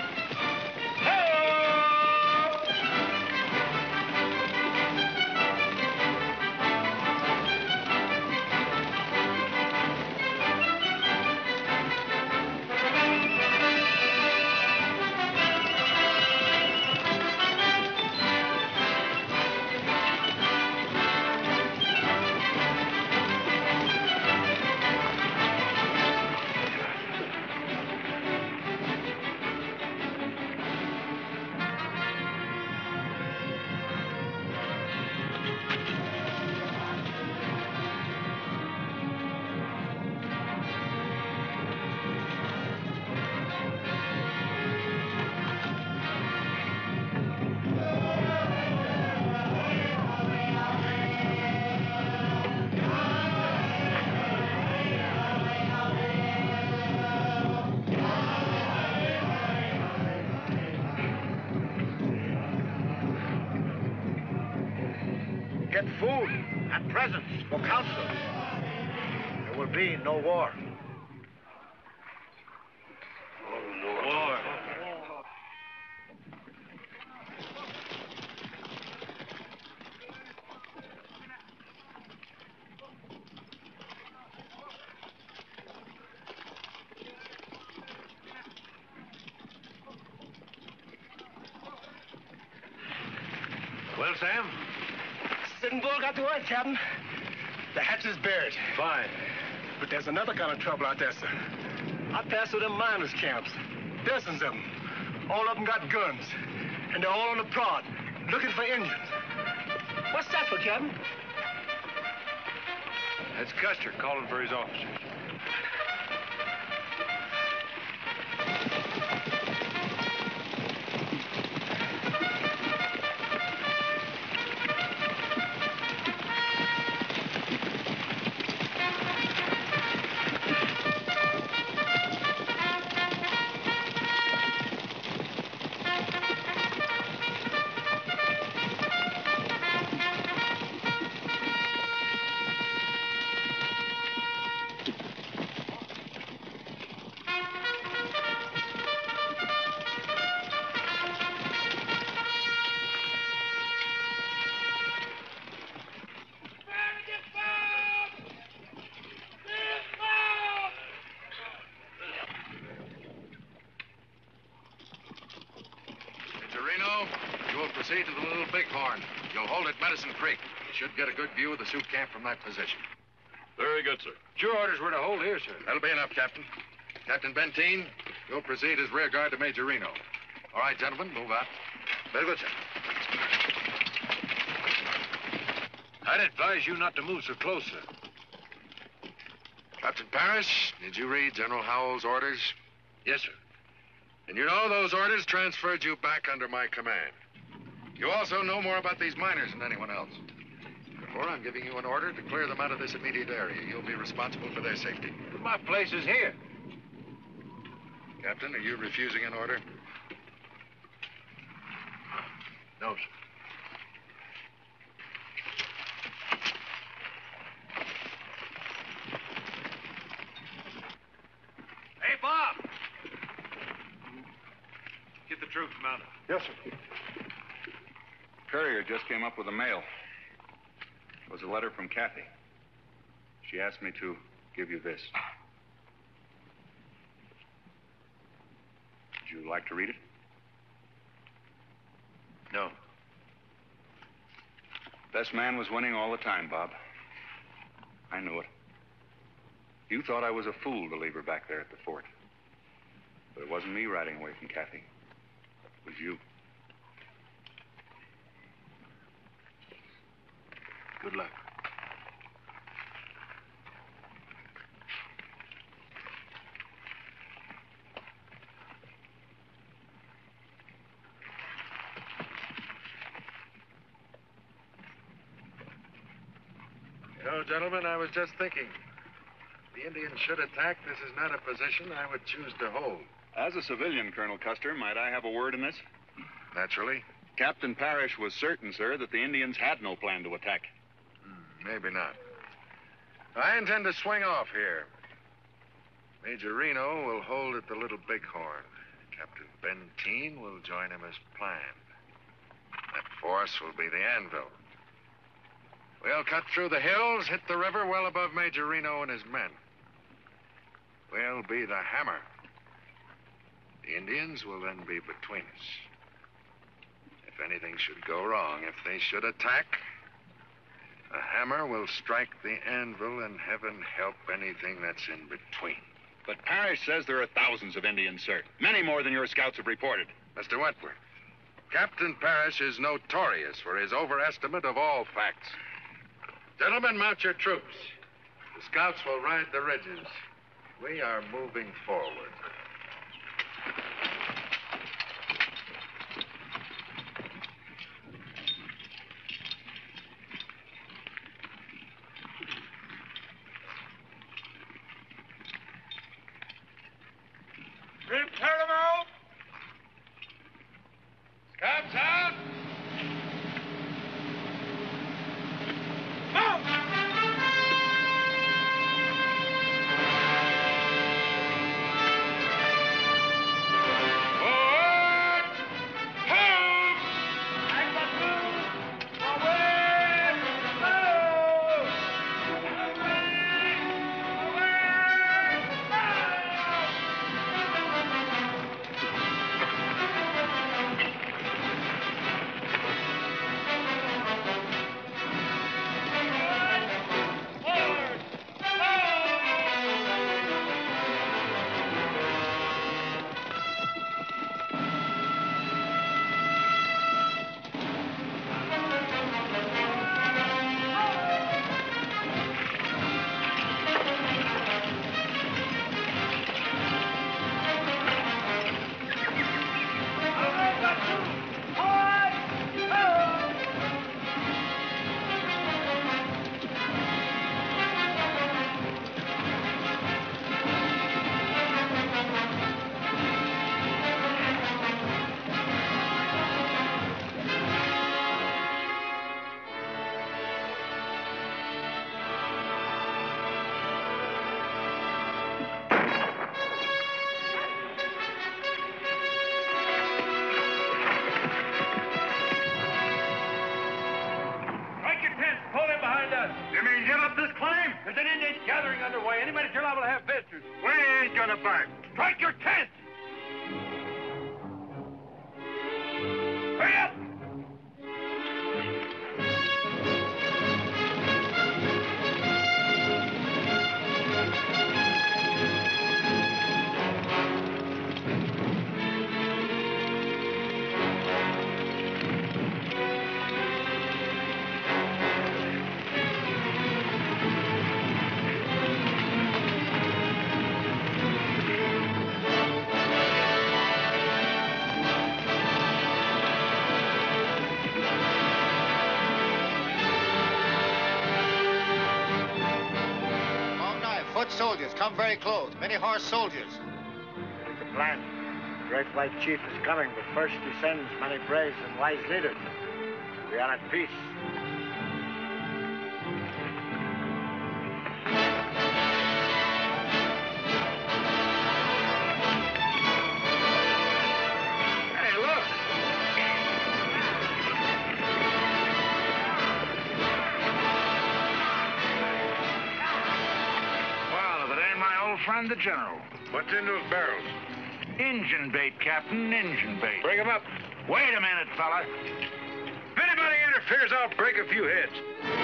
Get food and presents for council. There will be no war. War. Well, Sam? Sitting Bull got the word, Captain. The hatch is buried. Fine. But there's another kind of trouble out there, sir. I passed through them miners' camps. Dozens of them. All of them got guns. And they're all on the prod, looking for Indians. What's that for, Captain? That's Custer calling for his officers. Reno, you will proceed to the Little Bighorn. You'll hold at Medicine Creek. You should get a good view of the Sioux camp from that position. Very good, sir. Your orders were to hold here, sir. That'll be enough, Captain. Captain Benteen, you'll proceed as rear guard to Major Reno. All right, gentlemen, move out. Very good, sir. I'd advise you not to move so close, sir. Captain Parrish, did you read General Howell's orders? Yes, sir. And you know those orders transferred you back under my command. You also know more about these miners than anyone else. Therefore, I'm giving you an order to clear them out of this immediate area. You'll be responsible for their safety. But my place is here. Captain, are you refusing an order? No, sir. Hey, Bob! Get the troops mounted. Yes, sir. Courier just came up with the mail. It was a letter from Kathy. She asked me to give you this. Would you like to read it? No. Best man was winning all the time, Bob. I knew it. You thought I was a fool to leave her back there at the fort. But it wasn't me riding away from Kathy. It was you. Good luck. You know, gentlemen, I was just thinking. The Indians should attack. This is not a position I would choose to hold. As a civilian, Colonel Custer, might I have a word in this? Naturally. Captain Parrish was certain, sir, that the Indians had no plan to attack. Maybe not. I intend to swing off here. Major Reno will hold at the Little Bighorn. Captain Benteen will join him as planned. That force will be the anvil. We'll cut through the hills, hit the river well above Major Reno and his men. We'll be the hammer. The Indians will then be between us. If anything should go wrong, if they should attack, the hammer will strike the anvil, and heaven help anything that's in between. But Parrish says there are thousands of Indians, sir. Many more than your scouts have reported. Mister Wentworth, Captain Parrish is notorious for his overestimate of all facts. Gentlemen, mount your troops. The scouts will ride the ridges. We are moving forward. Prepare them out! Scouts out! There's an Indian gathering underway. Anybody tell I will have visitors. We ain't gonna bark. Strike your tent! Hurry soldiers. Come very close. Many horse soldiers. It's a plan. The great white chief is coming, but first he sends many braves and wise leaders. We are at peace. Hey, look! Well, if it ain't my old friend, the General. What's in those barrels? Injun bait, Captain, Injun bait. Bring 'em up. Wait a minute, fella. If anybody interferes, I'll break a few heads.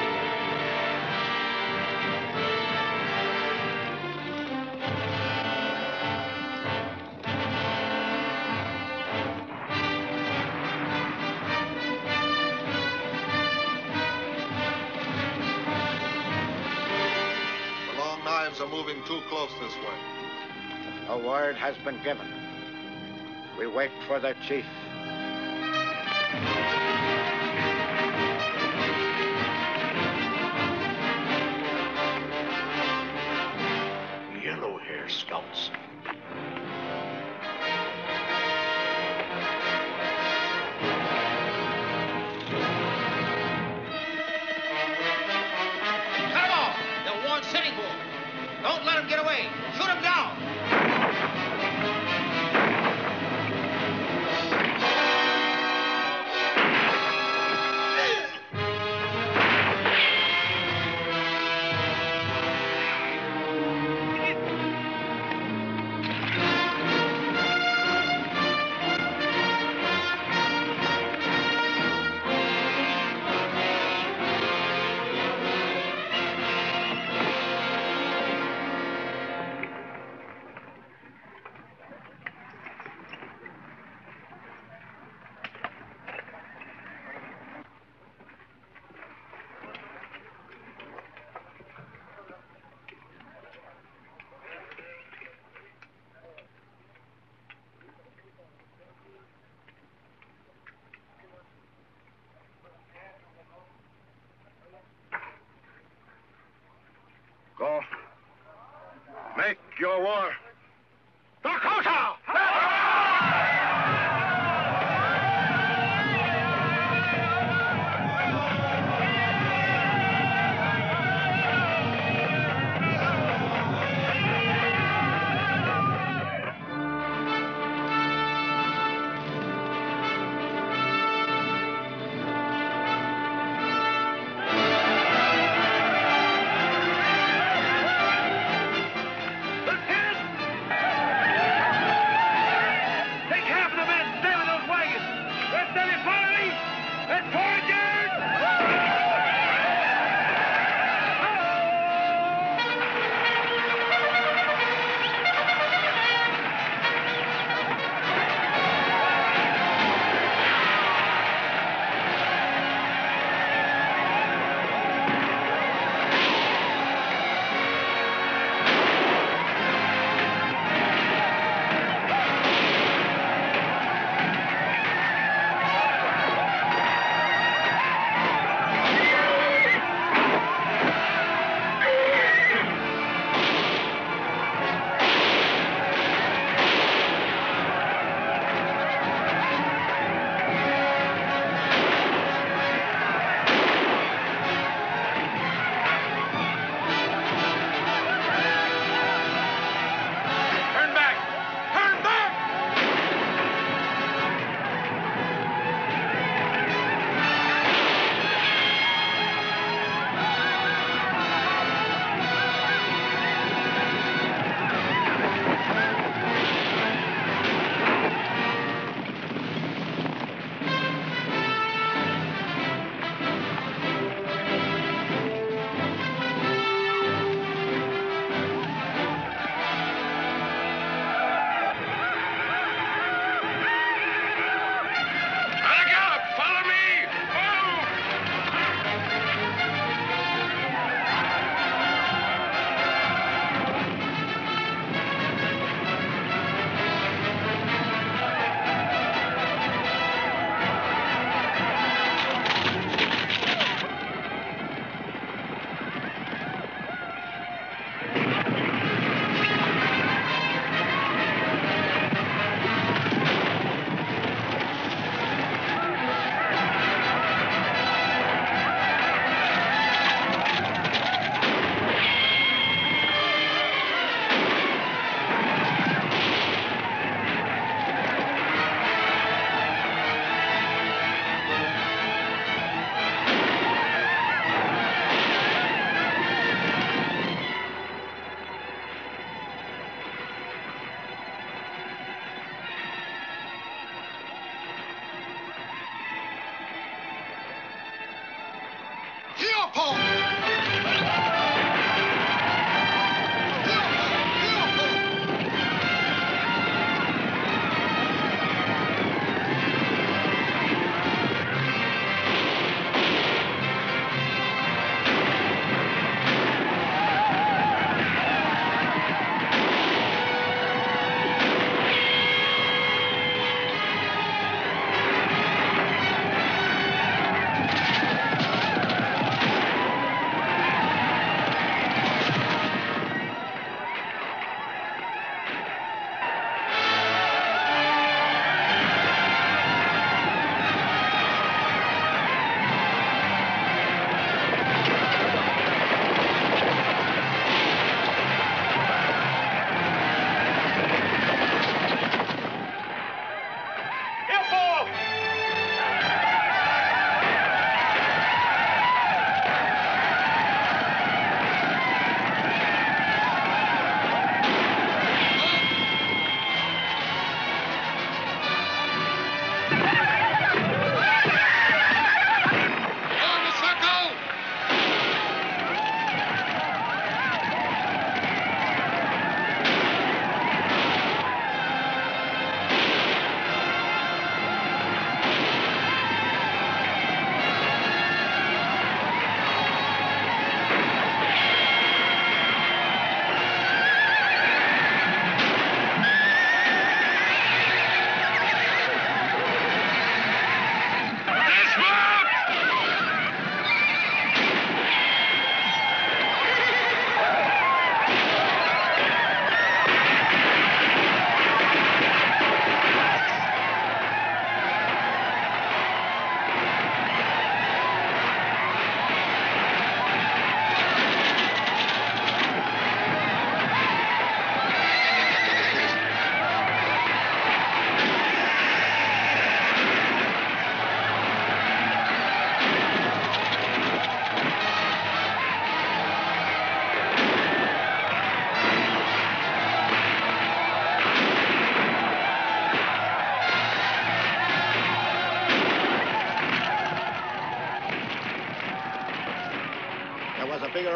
The long knives are moving too close this way. A word has been given. We wait for the chief. Yellow hair scouts. Cut him off! They'll warn Sitting Bull. Don't let him get away. Shoot him down. Go. Make your war. Dakota! Lieutenant!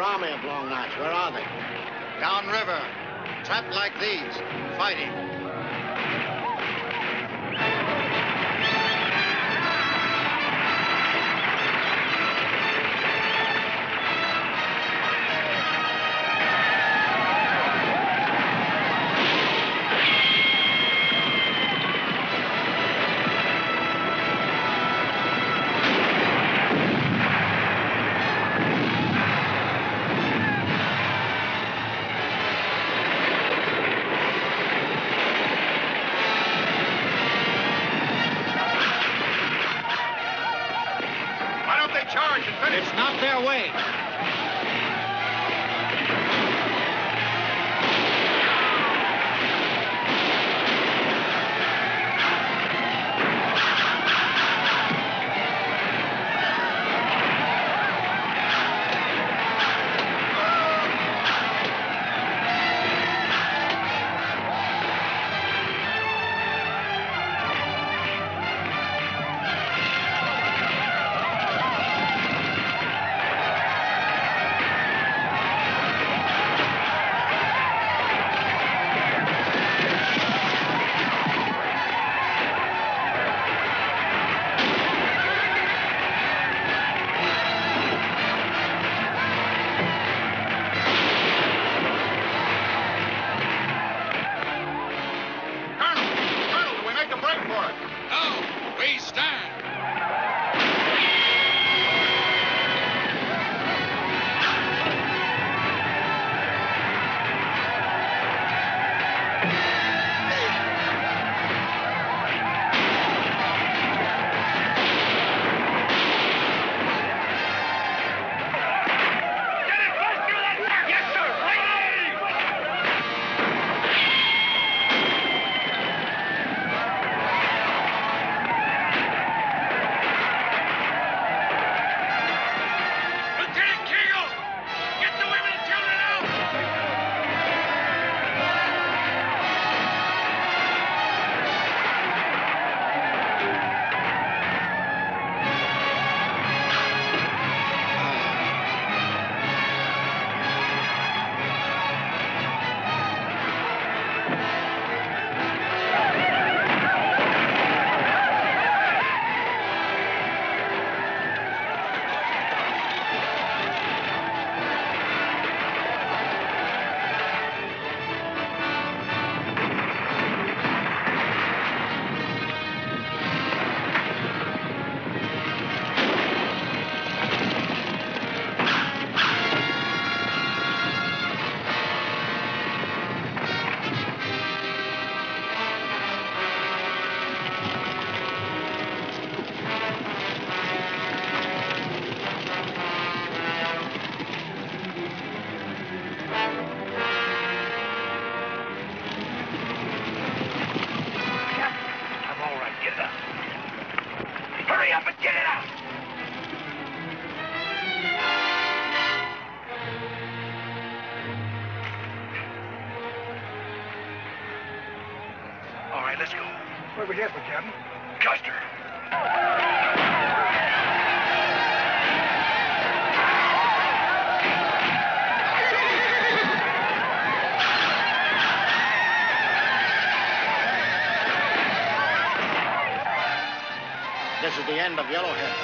army of Long Knives. Where are they? Downriver, trapped like these, fighting. It's not their way. Where we headed, Captain? Custer. This is the end of Yellowhead.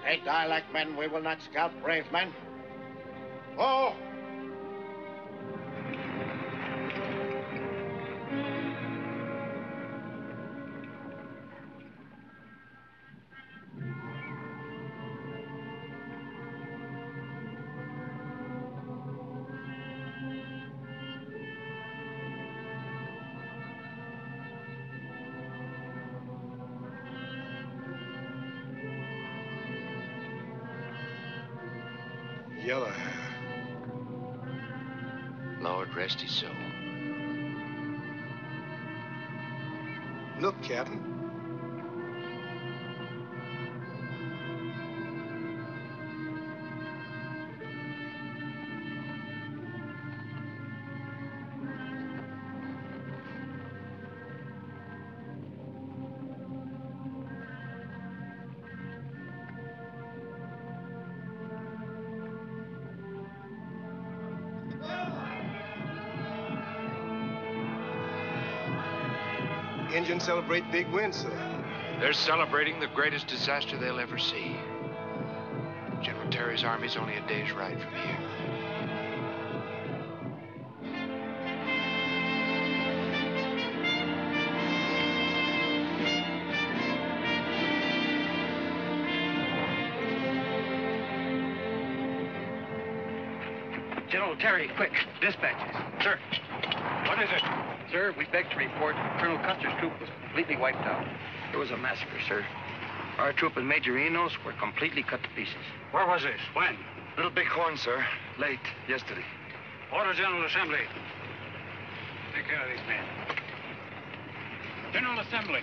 Hey, dialect men, we will not scalp brave men. Oh! Yellow hair. Lord rest his soul. Look, Captain. Indians celebrate big wins, sir. They're celebrating the greatest disaster they'll ever see. General Terry's army's only a day's ride from here. General Terry, quick. Dispatches. Sir. What is it? Sir, we beg to report Colonel Custer's troop was completely wiped out. There was a massacre, sir. Our troop and Major Enos were completely cut to pieces. Where was this? When? Little Bighorn, sir. Late, yesterday. Order General Assembly. Take care of these men. General Assembly.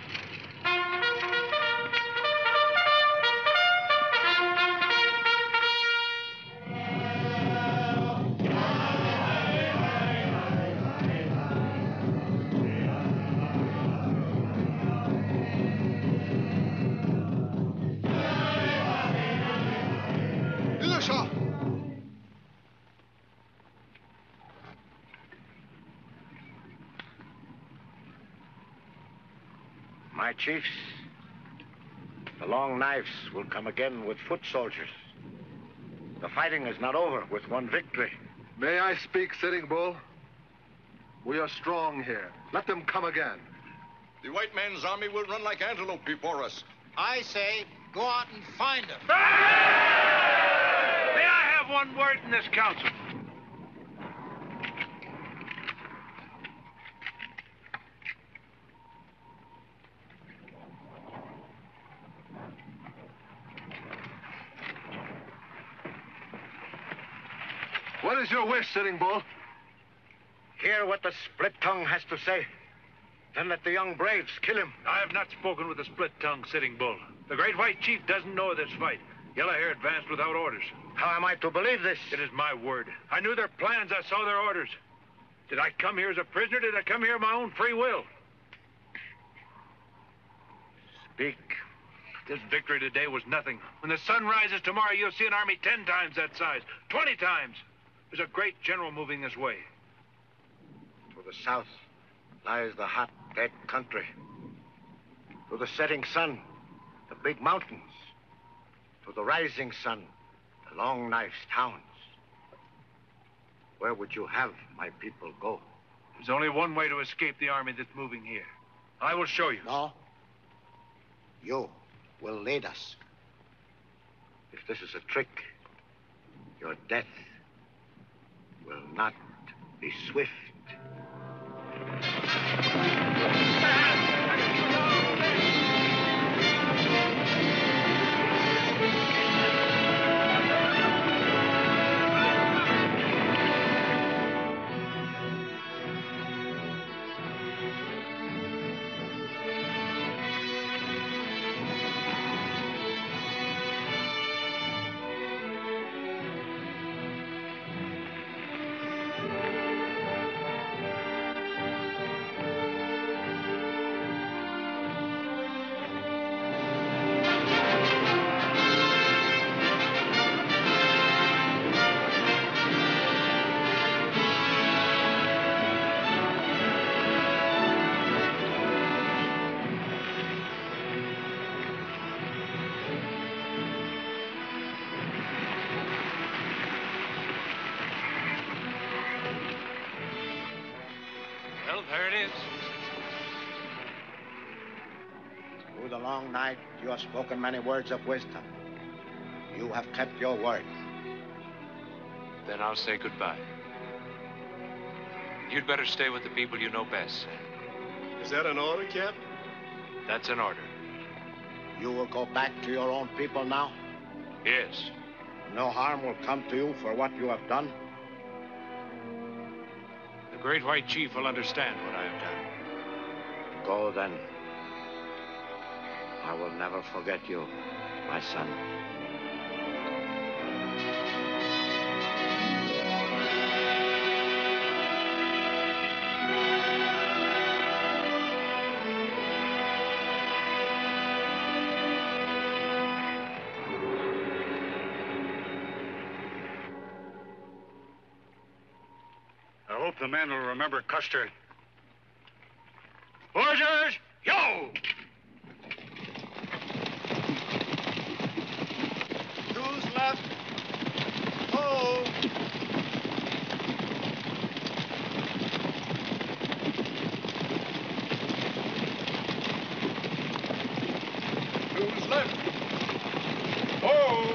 My chiefs, the long knives will come again with foot soldiers. The fighting is not over with one victory. May I speak, Sitting Bull? We are strong here. Let them come again. The white man's army will run like antelope before us. I say, go out and find them. May I have one word in this council? What is your wish, Sitting Bull? Hear what the split tongue has to say. Then let the young braves kill him. I have not spoken with the split tongue, Sitting Bull. The great white chief doesn't know of this fight. Yellow Hair advanced without orders. How am I to believe this? It is my word. I knew their plans. I saw their orders. Did I come here as a prisoner? Did I come here of my own free will? Speak. This victory today was nothing. When the sun rises tomorrow, you'll see an army ten times that size, twenty times. There's a great general moving this way. To the south lies the hot, dead country. To the setting sun, the big mountains. To the rising sun, the Long Knife's towns. Where would you have my people go? There's only one way to escape the army that's moving here. I will show you. No. You will lead us. If this is a trick, your death will not be swift. Through the long night, you have spoken many words of wisdom. You have kept your word. Then I'll say goodbye. You'd better stay with the people you know best, Sam. Is that an order, Captain? That's an order. You will go back to your own people now? Yes. No harm will come to you for what you have done? The great white chief will understand what I have done. Go then. I will never forget you, my son. I hope the men will remember Custer. Orders, yo! Who's left? Oh! Who's left? Oh!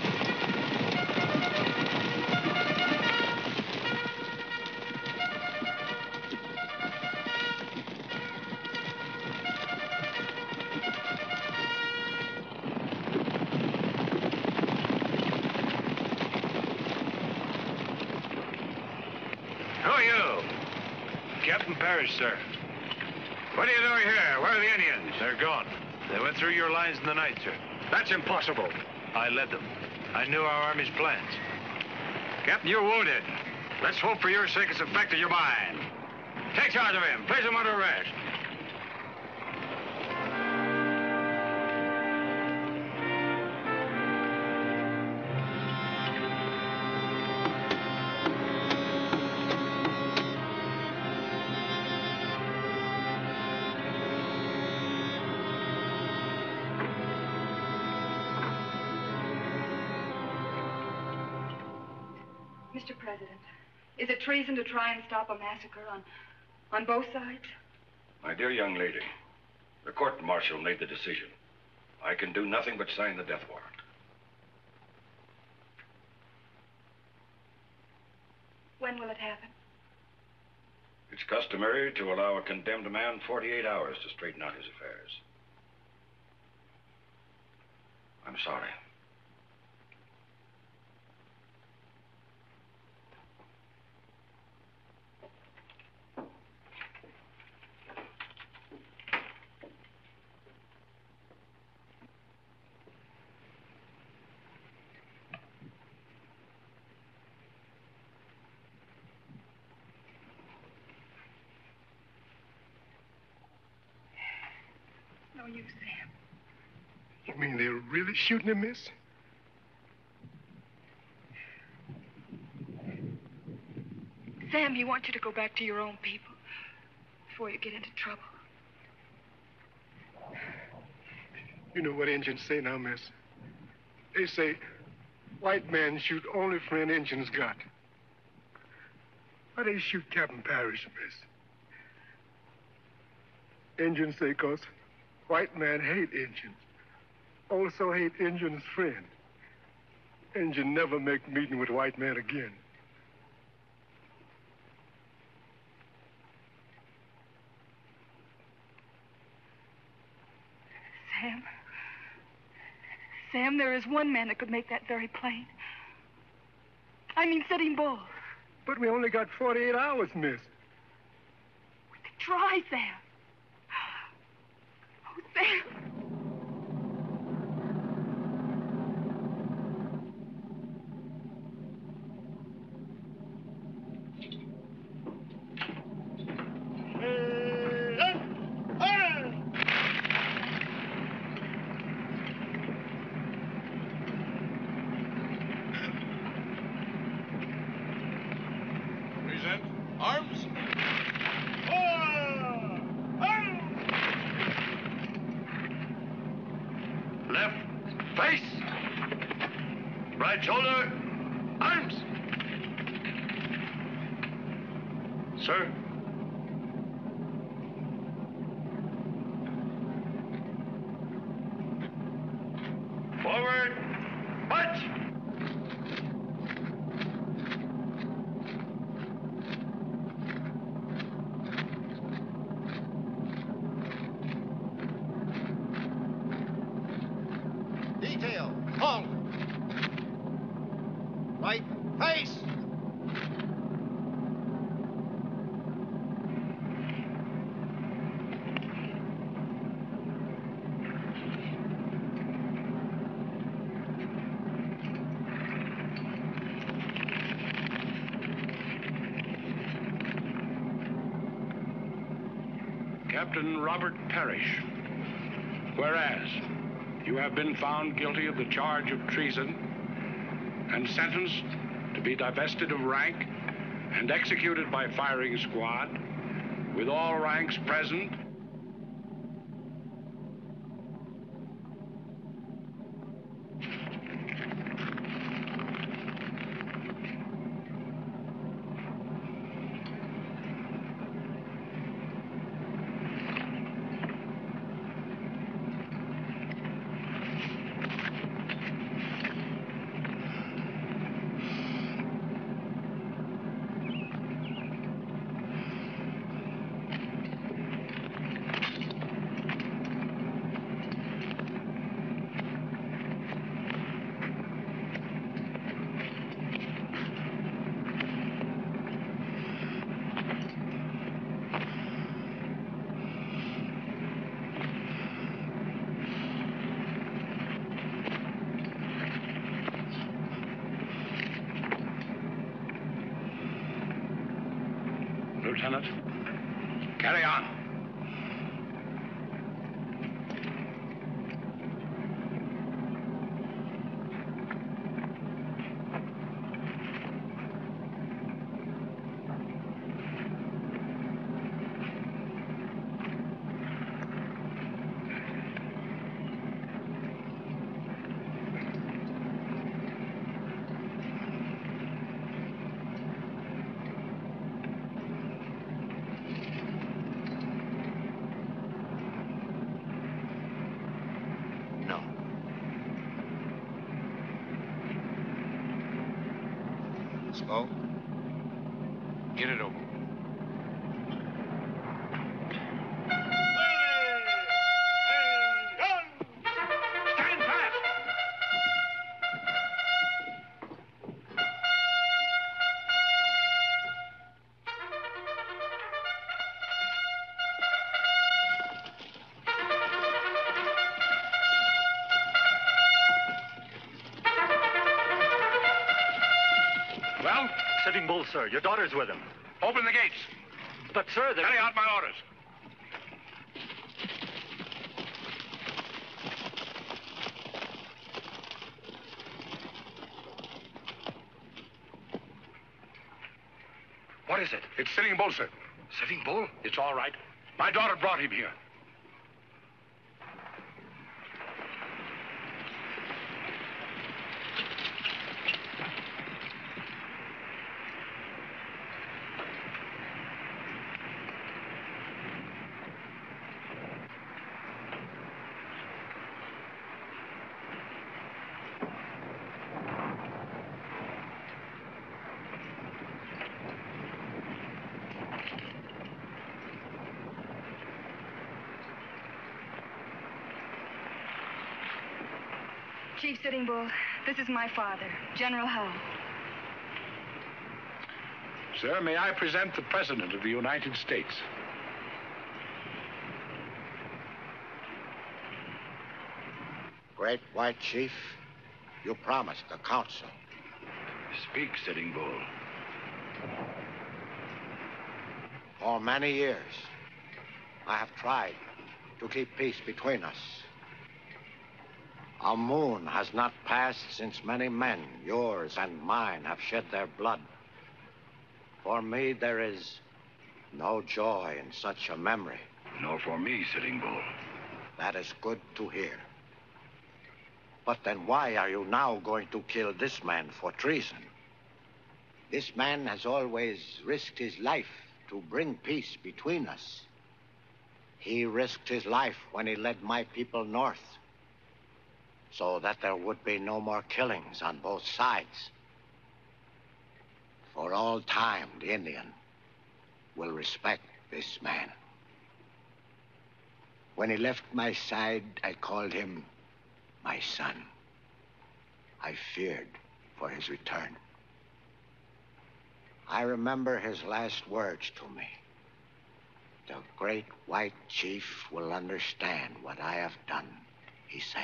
Who are you? Captain Parrish, sir. What are you doing here? Where are the Indians? They're gone. They went through your lines in the night, sir. That's impossible. I led them. I knew our army's plans. Captain, you're wounded. Let's hope for your sake it's affected your mind. Take charge of him. Place him under arrest. Mister President, is it treason to try and stop a massacre on, on both sides? My dear young lady, the court-martial made the decision. I can do nothing but sign the death warrant. When will it happen? It's customary to allow a condemned man forty-eight hours to straighten out his affairs. I'm sorry. No use, Sam. You mean they're really shooting him, miss? Sam, he wants you to go back to your own people before you get into trouble. You know what Indians say now, miss? They say white men shoot only for an Indian's got. Why they shoot Captain Parrish, miss? Indians say cause white man hate Indians. Also hate Indian's friend. Indian never make meeting with white man again. Sam. Sam, there is one man that could make that very plain. I mean Sitting Bull. But we only got forty-eight hours, miss. We could try, Sam. Oh, Sam. Present arms. Left face. Right shoulder. Arms. Sir. Captain Robert Parrish. Whereas, you have been found guilty of the charge of treason and sentenced to be divested of rank and executed by firing squad with all ranks present. Lieutenant, carry on. Go. Get it over. Stand fast! Well? Sitting Bull, sir. Your daughter's with him. Open the gates. But, sir, they... Carry out my orders. What is it? It's Sitting Bull, sir. Sitting Bull? It's all right. My daughter brought him here. Chief Sitting Bull, this is my father, General Hull. Sir, may I present the President of the United States? Great White Chief, you promised the council. Speak, Sitting Bull. For many years, I have tried to keep peace between us. A moon has not passed since many men, yours and mine, have shed their blood. For me, there is no joy in such a memory. Nor for me, Sitting Bull. That is good to hear. But then why are you now going to kill this man for treason? This man has always risked his life to bring peace between us. He risked his life when he led my people north, so that there would be no more killings on both sides. For all time, the Indian will respect this man. When he left my side, I called him my son. I feared for his return. I remember his last words to me. The great white chief will understand what I have done, he said.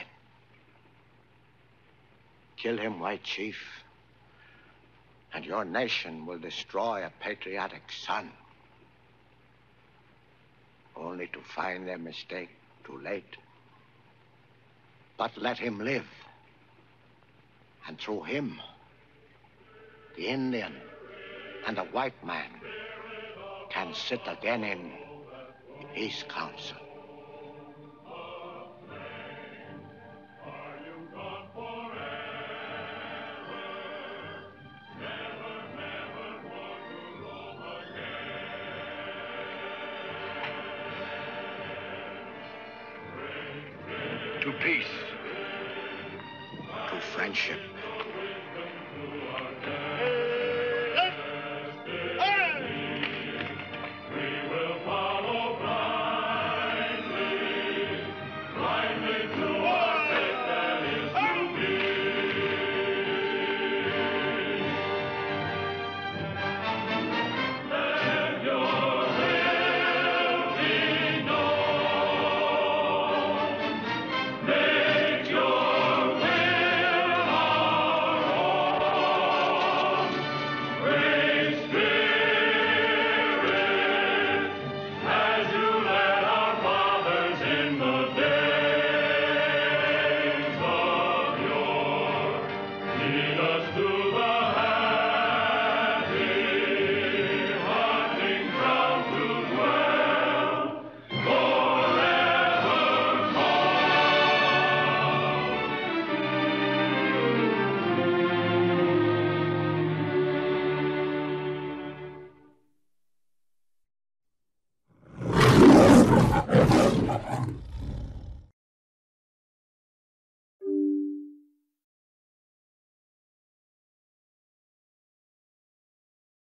Kill him, White Chief, and your nation will destroy a patriotic son. only to find their mistake too late. But let him live. And through him, the Indian and the white man can sit again in peace council. To peace. To friendship.